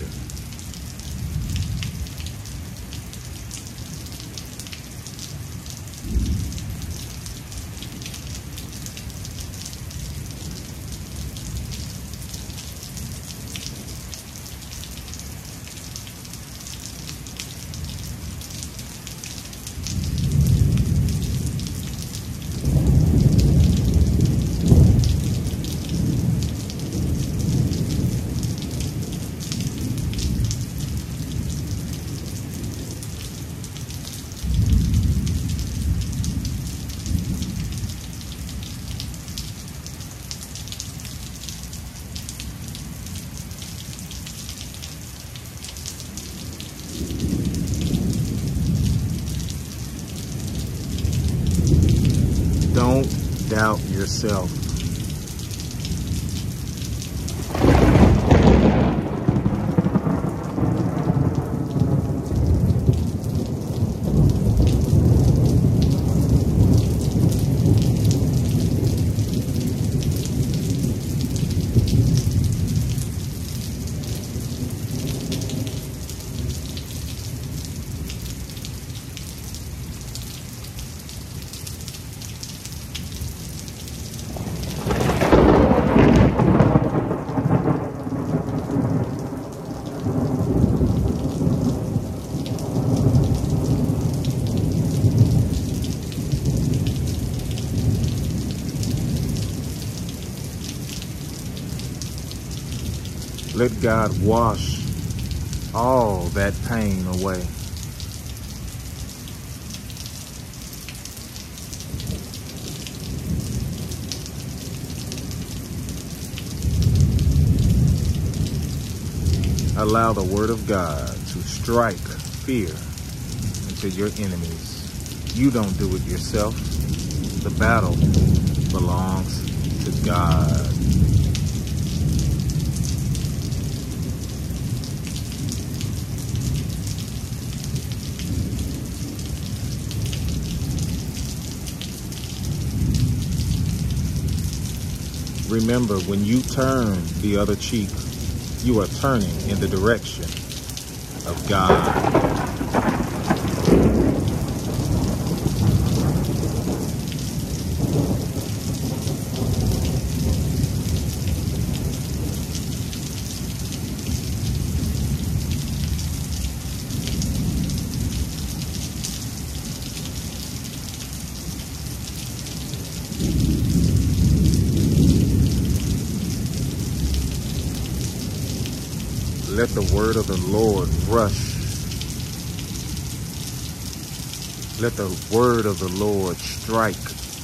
Don't doubt yourself. Let God wash all that pain away. Allow the word of God to strike fear into your enemies. You don't do it yourself. The battle belongs to God. Remember, when you turn the other cheek, you are turning in the direction of God. Let the word of the Lord rush. Let the word of the Lord strike.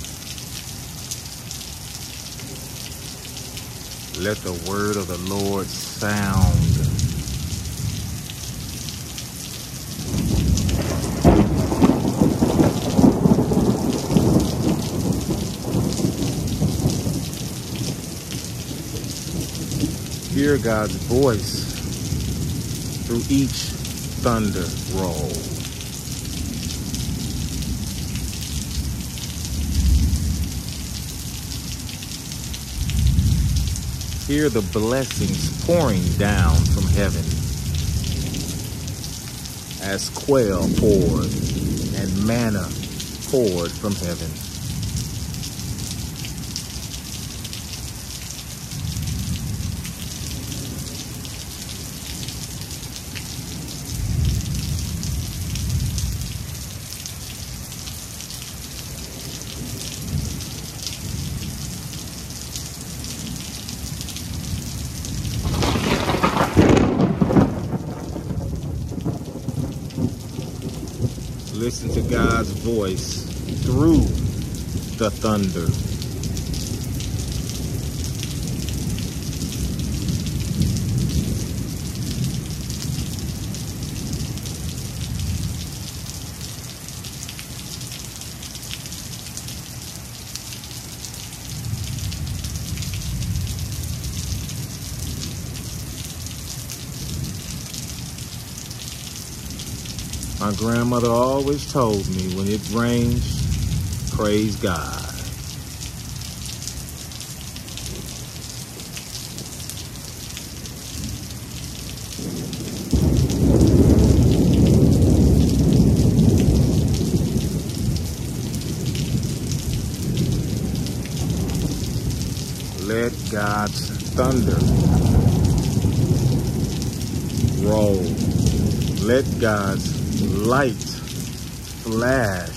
Let the word of the Lord sound. Hear God's voice through each thunder roll. Hear the blessings pouring down from heaven as quail poured and manna poured from heaven. Listen to God's voice through the thunder. My grandmother always told me, when it rains, praise God. Let God's thunder roll. Let God's light flash.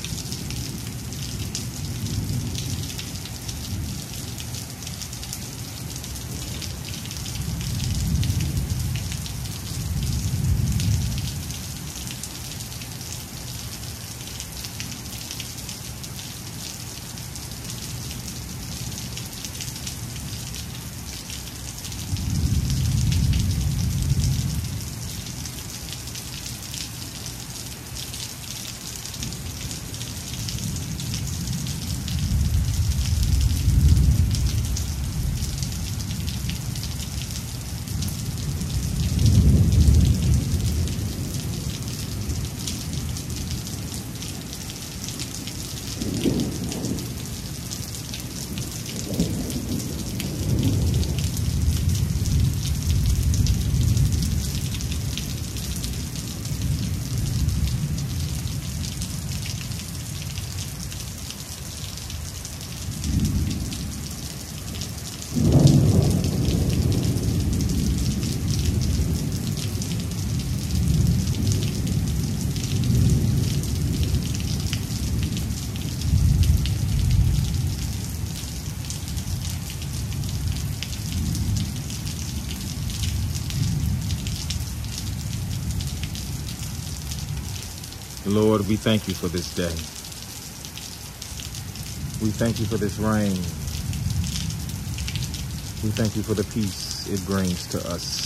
Lord, we thank you for this day. We thank you for this rain. We thank you for the peace it brings to us.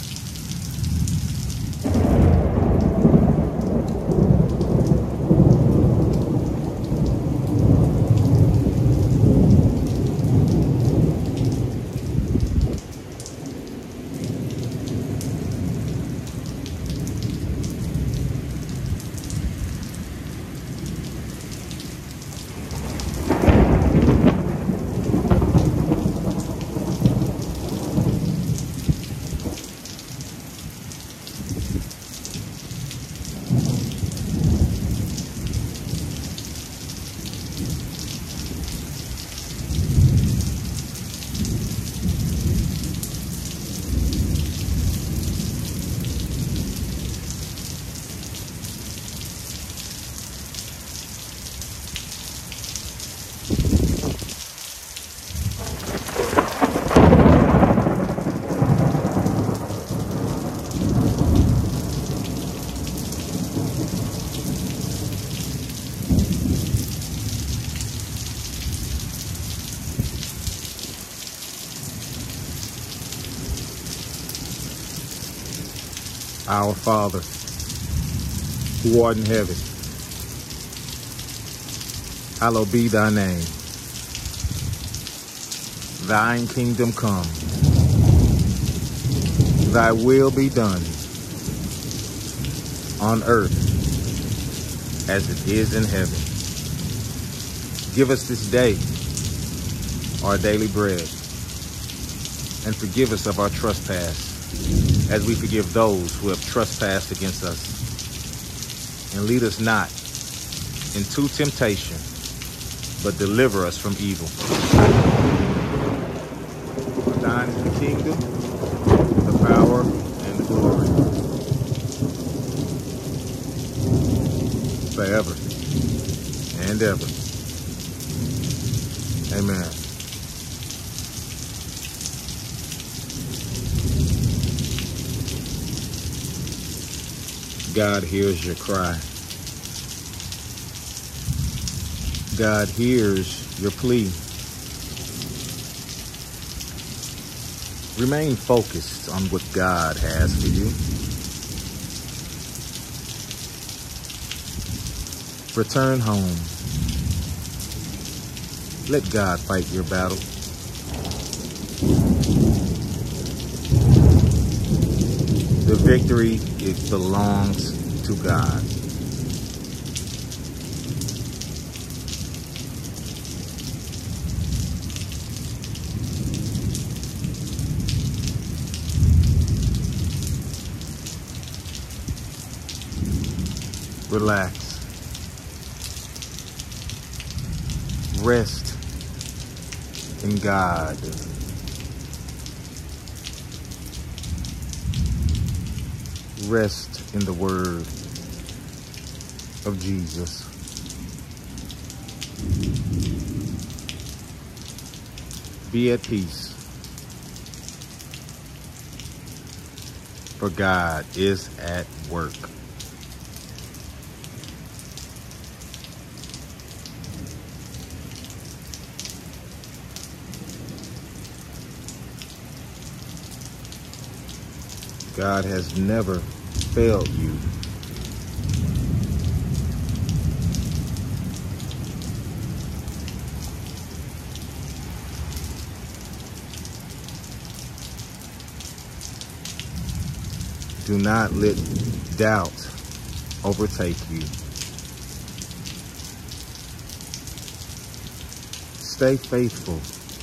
Our Father, who art in heaven, hallowed be thy name. Thine kingdom come. Thy will be done on earth as it is in heaven. Give us this day our daily bread, and forgive us of our trespass, as we forgive those who have trespassed against us. And lead us not into temptation, but deliver us from evil. For thine is the kingdom, the power, and the glory, forever and ever. Amen. God hears your cry. God hears your plea. Remain focused on what God has for you. Return home. Let God fight your battle. The victory, it belongs to God. Relax. Rest in God. Rest in the word of Jesus. Be at peace, for God is at work. God has never failed you. Do not let doubt overtake you. Stay faithful.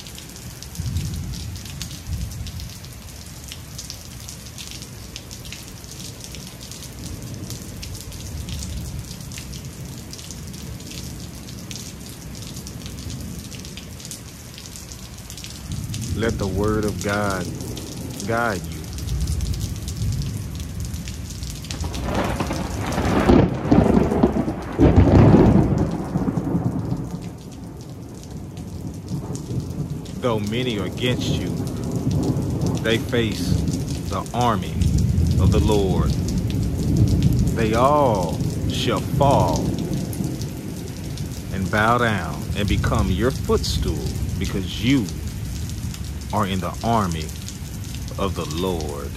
Let the word of God guide you. Though many are against you, they face the army of the Lord. They all shall fall and bow down and become your footstool, because you are in the army of the Lord.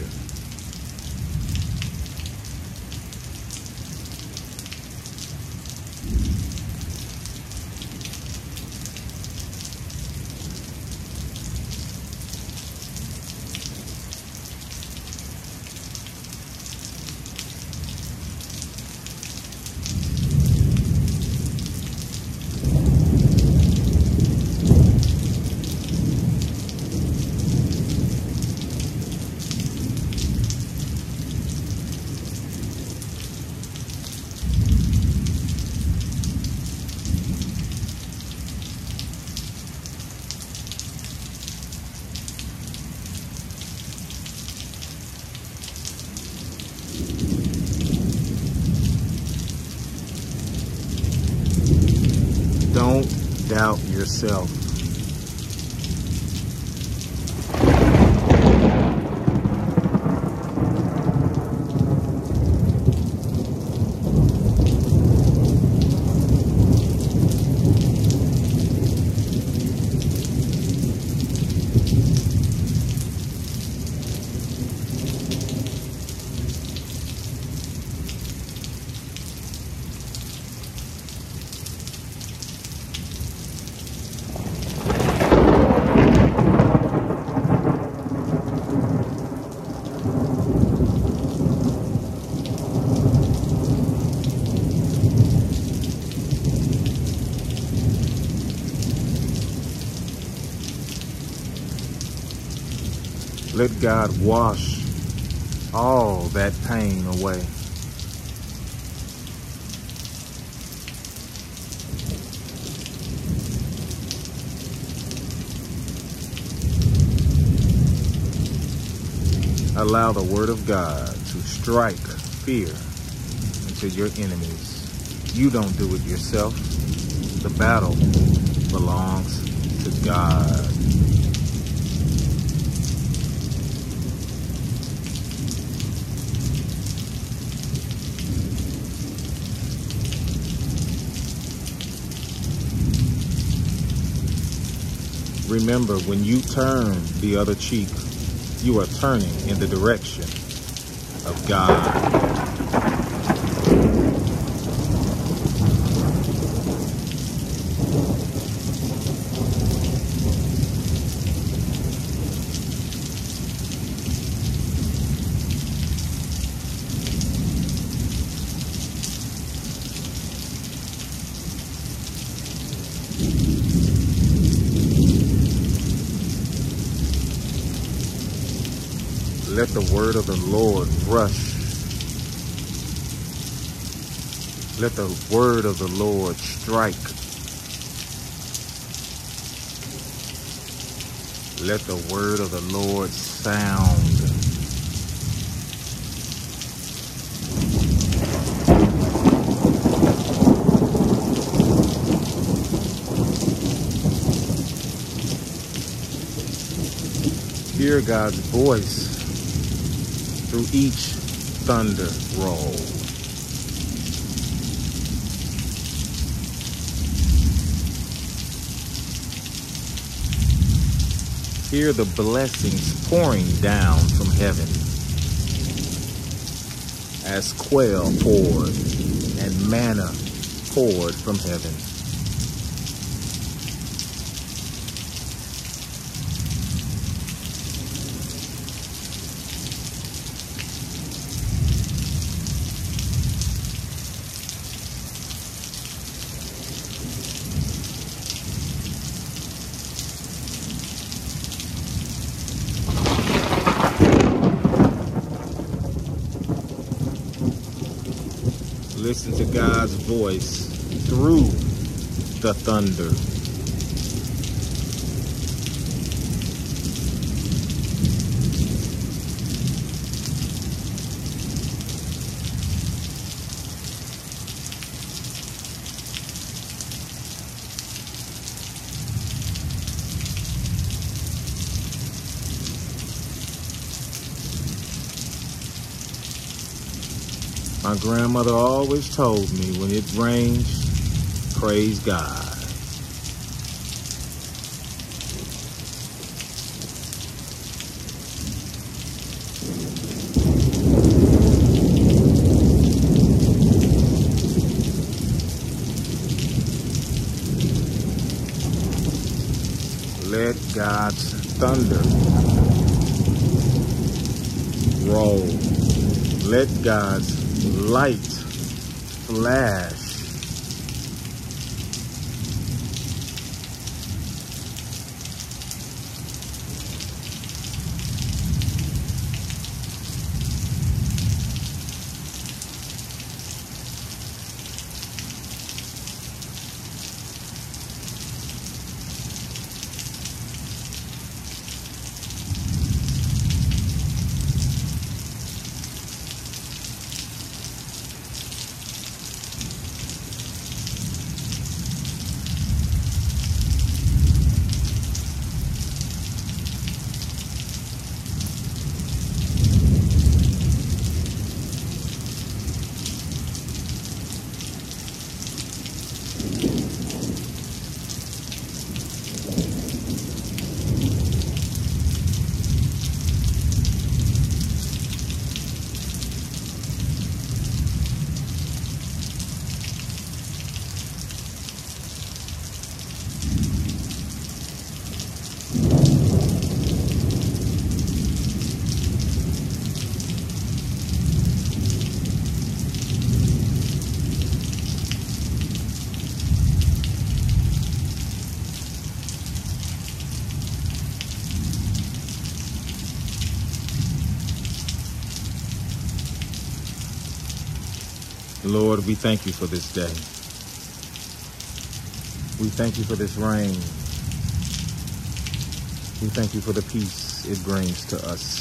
Don't doubt yourself. Let God wash all that pain away. Allow the word of God to strike fear into your enemies. You don't do it yourself. The battle belongs to God. Remember, when you turn the other cheek, you are turning in the direction of God. Let the word of the Lord rush. Let the word of the Lord strike. Let the word of the Lord sound. Hear God's voice through each thunder roll. Hear the blessings pouring down from heaven as quail poured and manna poured from heaven. Listen to God's voice through the thunder. My grandmother always told me, when it rains, praise God. Let God's thunder roll. Let God's light flash. Lord, we thank you for this day. We thank you for this rain. We thank you for the peace it brings to us.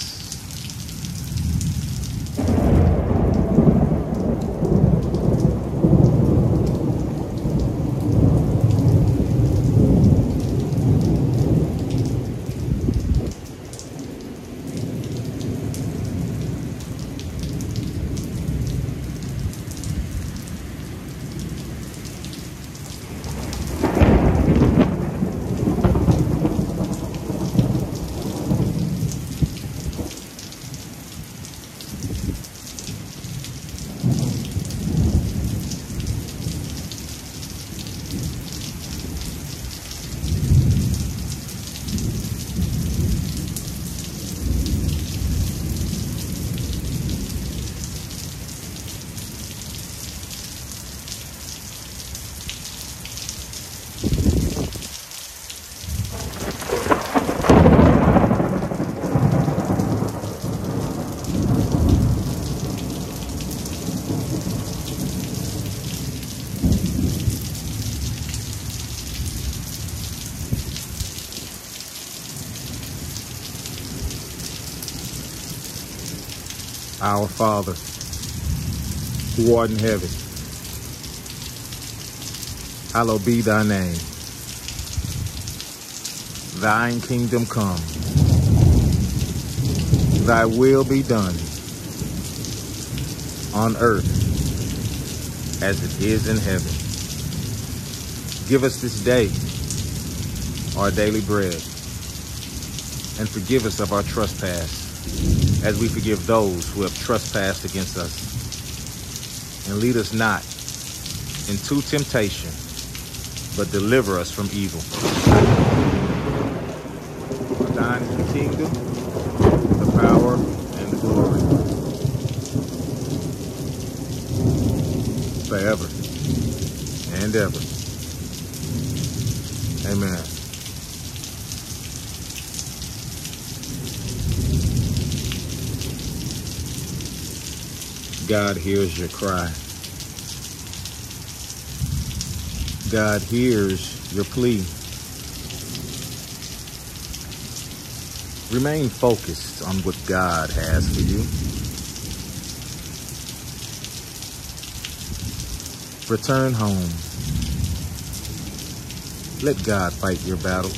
Our Father, who art in heaven, hallowed be thy name. Thine kingdom come. Thy will be done on earth as it is in heaven. Give us this day our daily bread, and forgive us of our trespass, as we forgive those who have trespassed against us. And lead us not into temptation, but deliver us from evil. For thine is the kingdom, the power, and the glory, forever and ever. Amen. God hears your cry. God hears your plea. Remain focused on what God has for you. Return home. Let God fight your battle.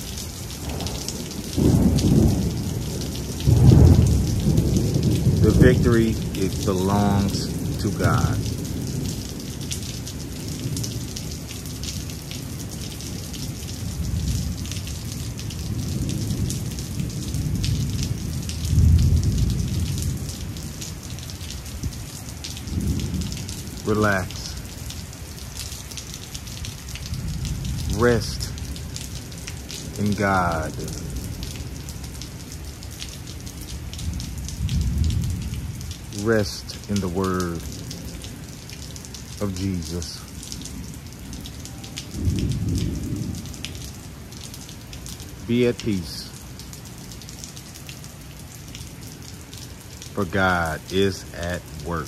The victory, it belongs to God. Relax. Rest in God. Rest in the word of Jesus. Be at peace, for God is at work.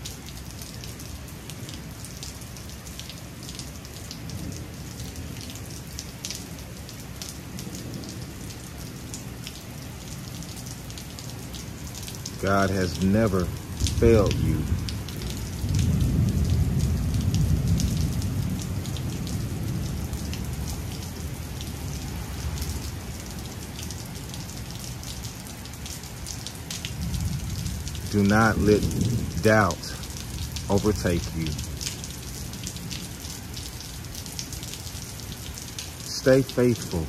God has never failed you. Do not let doubt overtake you. Stay faithful.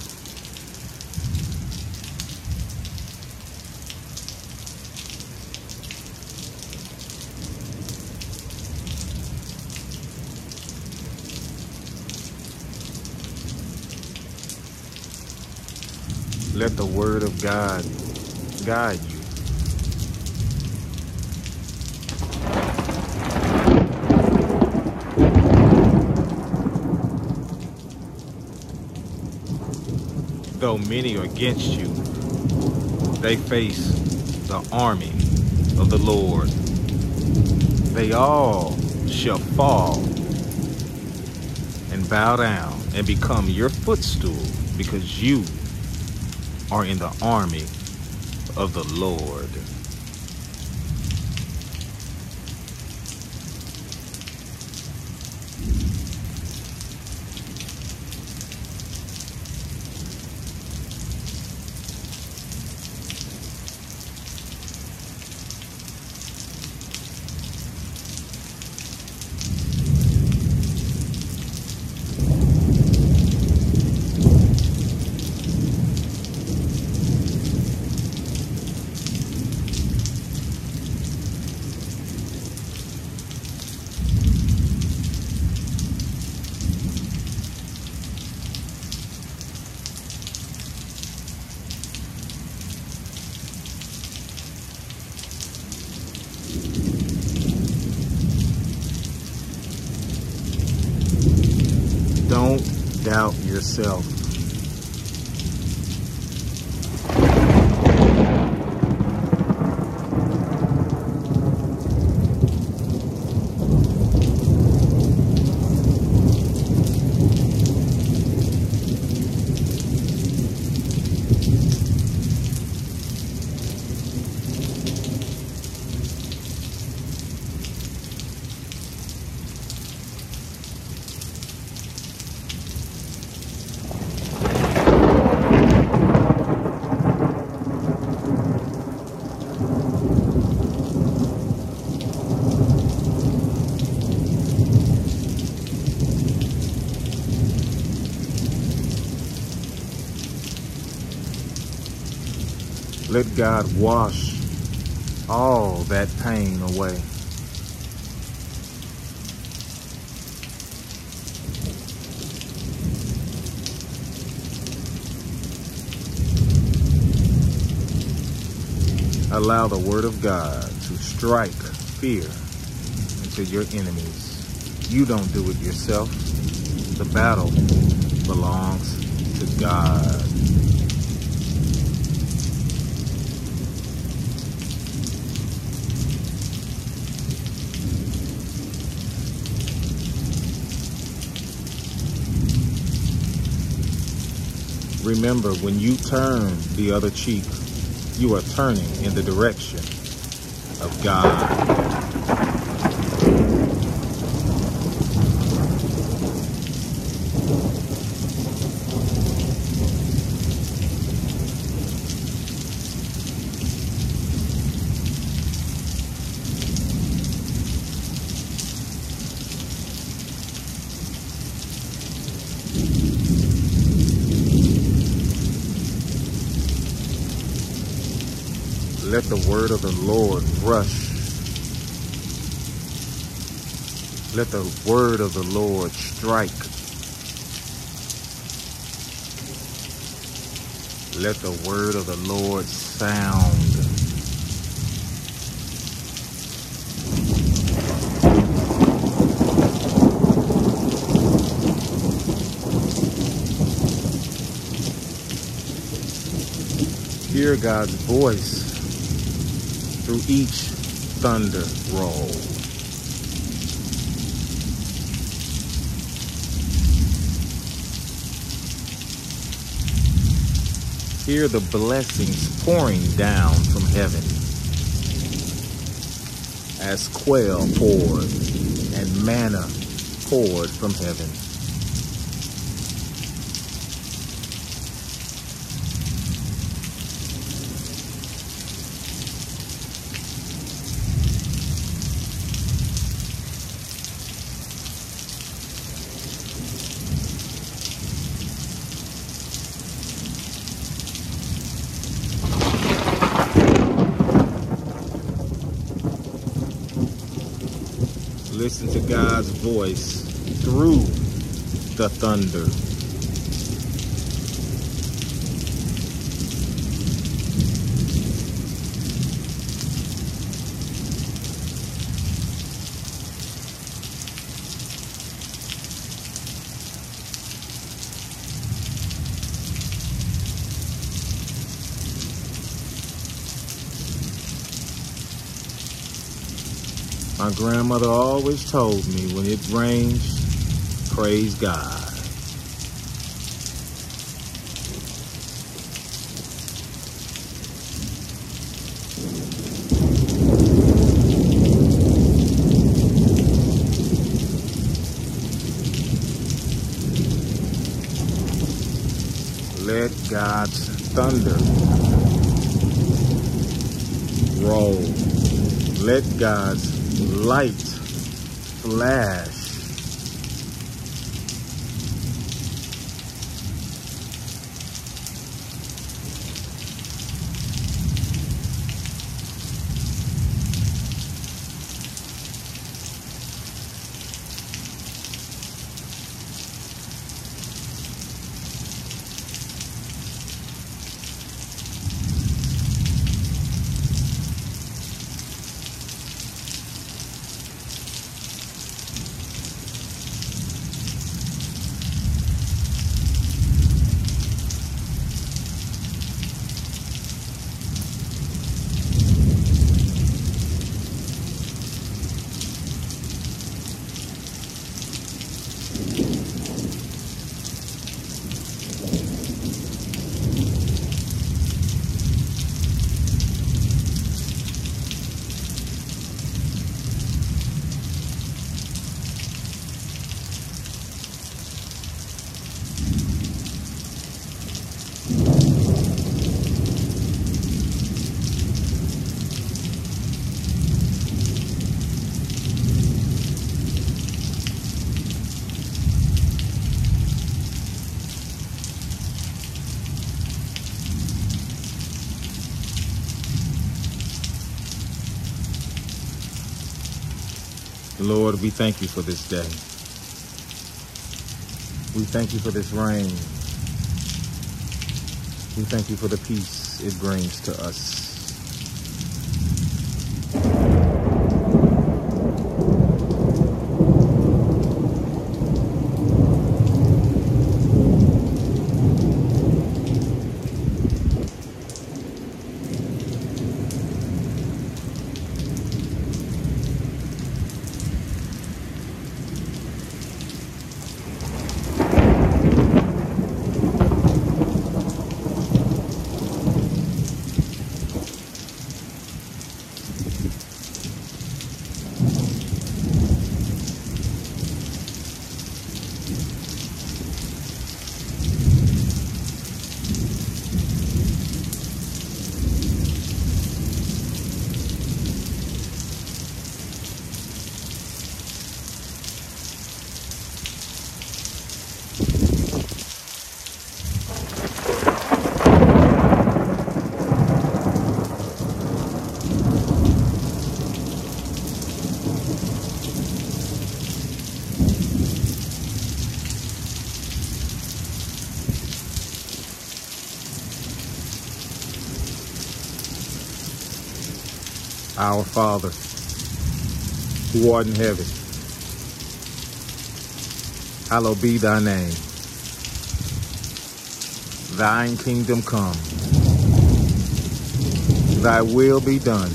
Let the word of God guide you. Though many are against you, they face the army of the Lord. They all shall fall and bow down and become your footstool, because you are in the army of the Lord. Don't doubt yourself. Let God wash all that pain away. Allow the word of God to strike fear into your enemies. You don't do it yourself. The battle belongs to God. Remember, when you turn the other cheek, you are turning in the direction of God. Let the word of the Lord rush. Let the word of the Lord strike. Let the word of the Lord sound. Hear God's voice through each thunder roll. Hear the blessings pouring down from heaven as quail poured and manna poured from heaven. Listen to God's voice through the thunder. My grandmother always told me, when it rains, praise God. Let God's thunder roll. Let God's light flash. Lord, we thank you for this day. We thank you for this rain. We thank you for the peace it brings to us. Our Father, who art in heaven, hallowed be thy name. Thine kingdom come. Thy will be done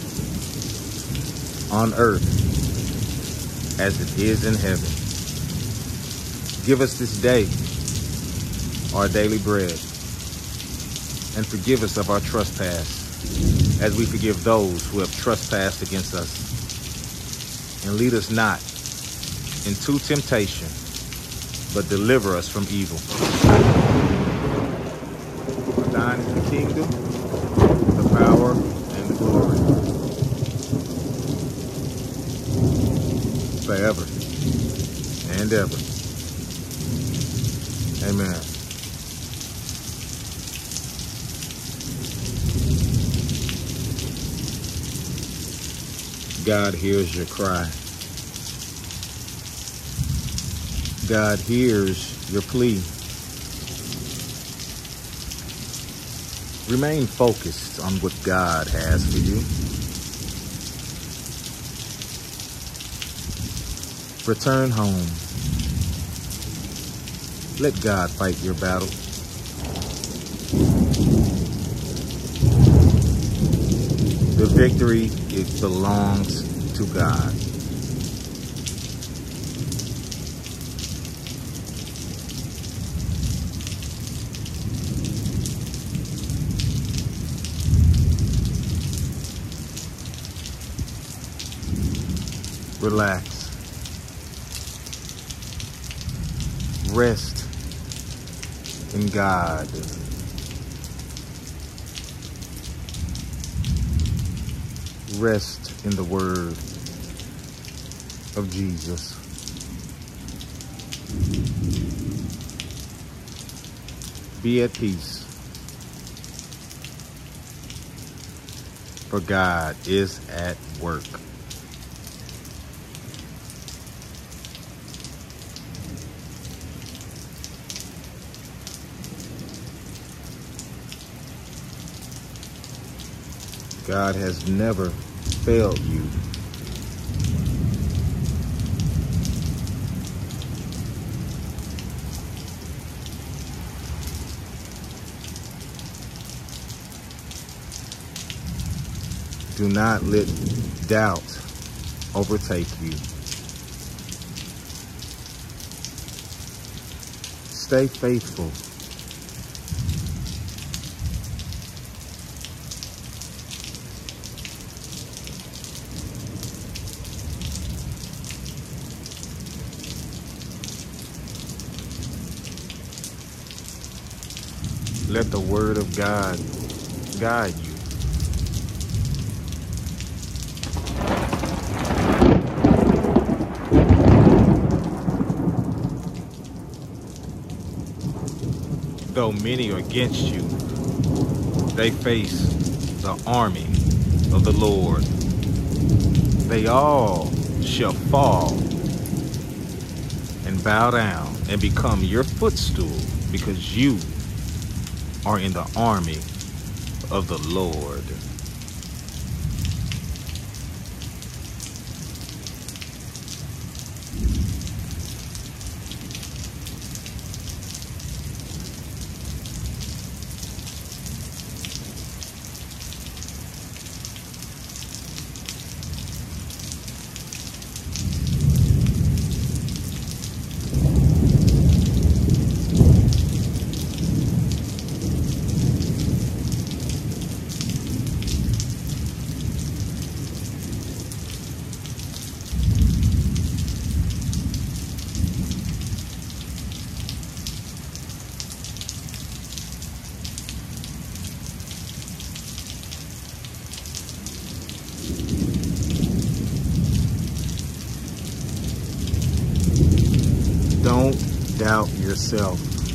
on earth as it is in heaven. Give us this day our daily bread, and forgive us of our trespass, as we forgive those who have trespassed against us. And lead us not into temptation, but deliver us from evil. For thine is the kingdom, the power, and the glory, forever and ever. Amen. God hears your cry. God hears your plea. Remain focused on what God has for you. Return home. Let God fight your battle. The victory, it belongs to God. Relax. Rest in God. Rest in the word of Jesus. Be at peace, for God is at work. God has never failed you. Do not let doubt overtake you. Stay faithful. Let the word of God guide you. Though many are against you, they face the army of the Lord. They all shall fall and bow down and become your footstool, because you are in the army of the Lord. Don't doubt yourself.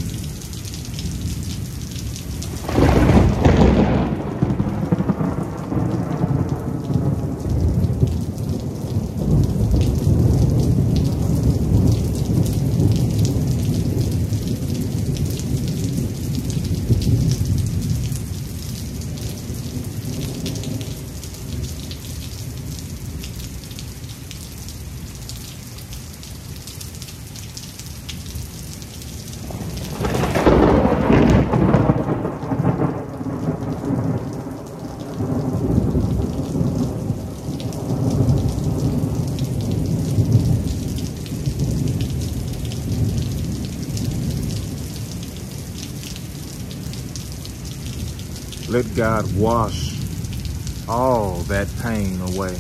Let God wash all that pain away.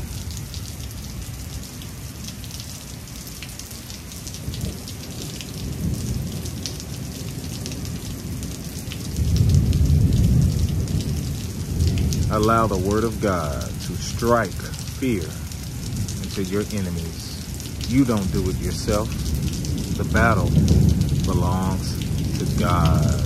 Allow the word of God to strike fear into your enemies. You don't do it yourself. The battle belongs to God.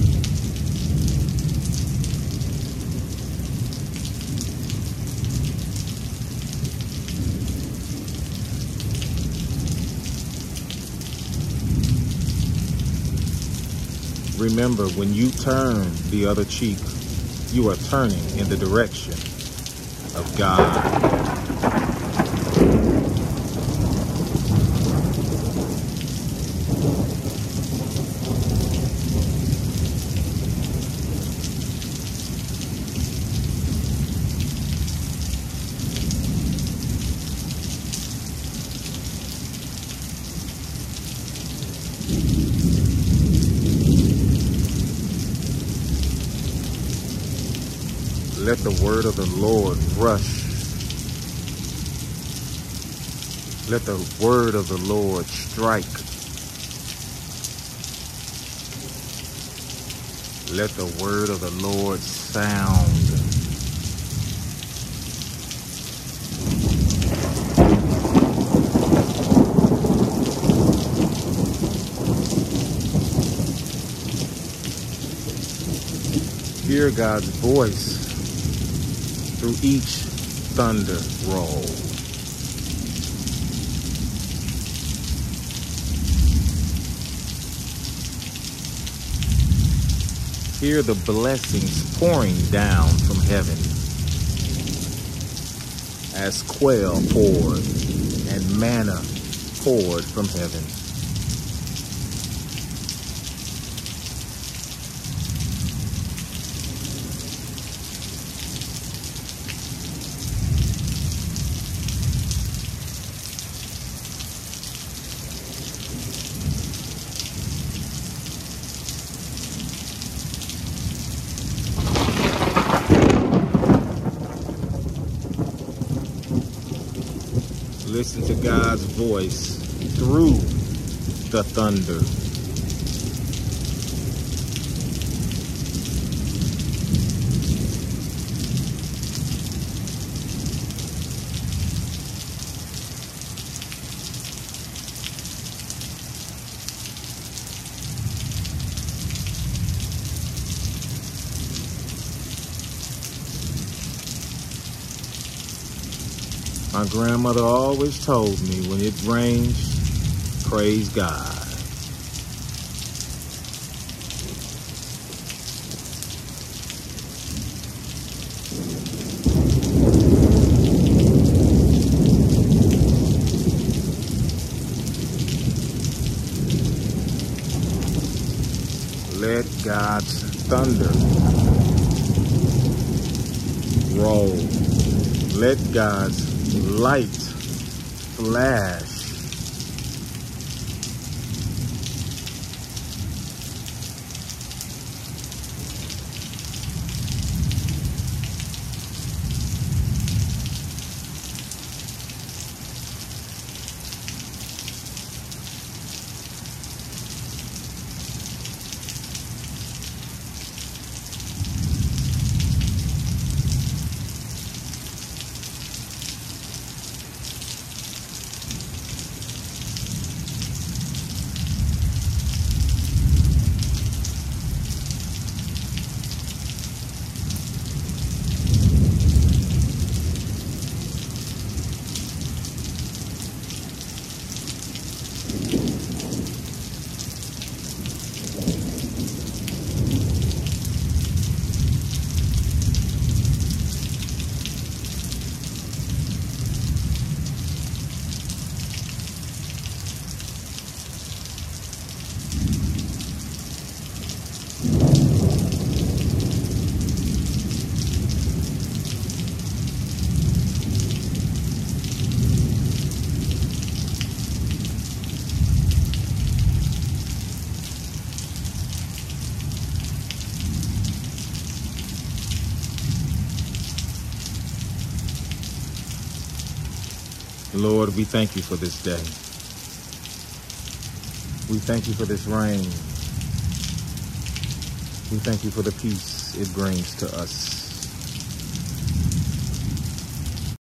Remember, when you turn the other cheek, you are turning in the direction of God. Let the word of the Lord rush. Let the word of the Lord strike. Let the word of the Lord sound. Hear God's voice through each thunder roll. Hear the blessings pouring down from heaven as quail poured and manna poured from heaven. Listen to God's voice through the thunder. My grandmother always told me, when it rains, praise God. Let God's thunder roll. Let God's light flash. Lord, we thank you for this day. We thank you for this rain. We thank you for the peace it brings to us.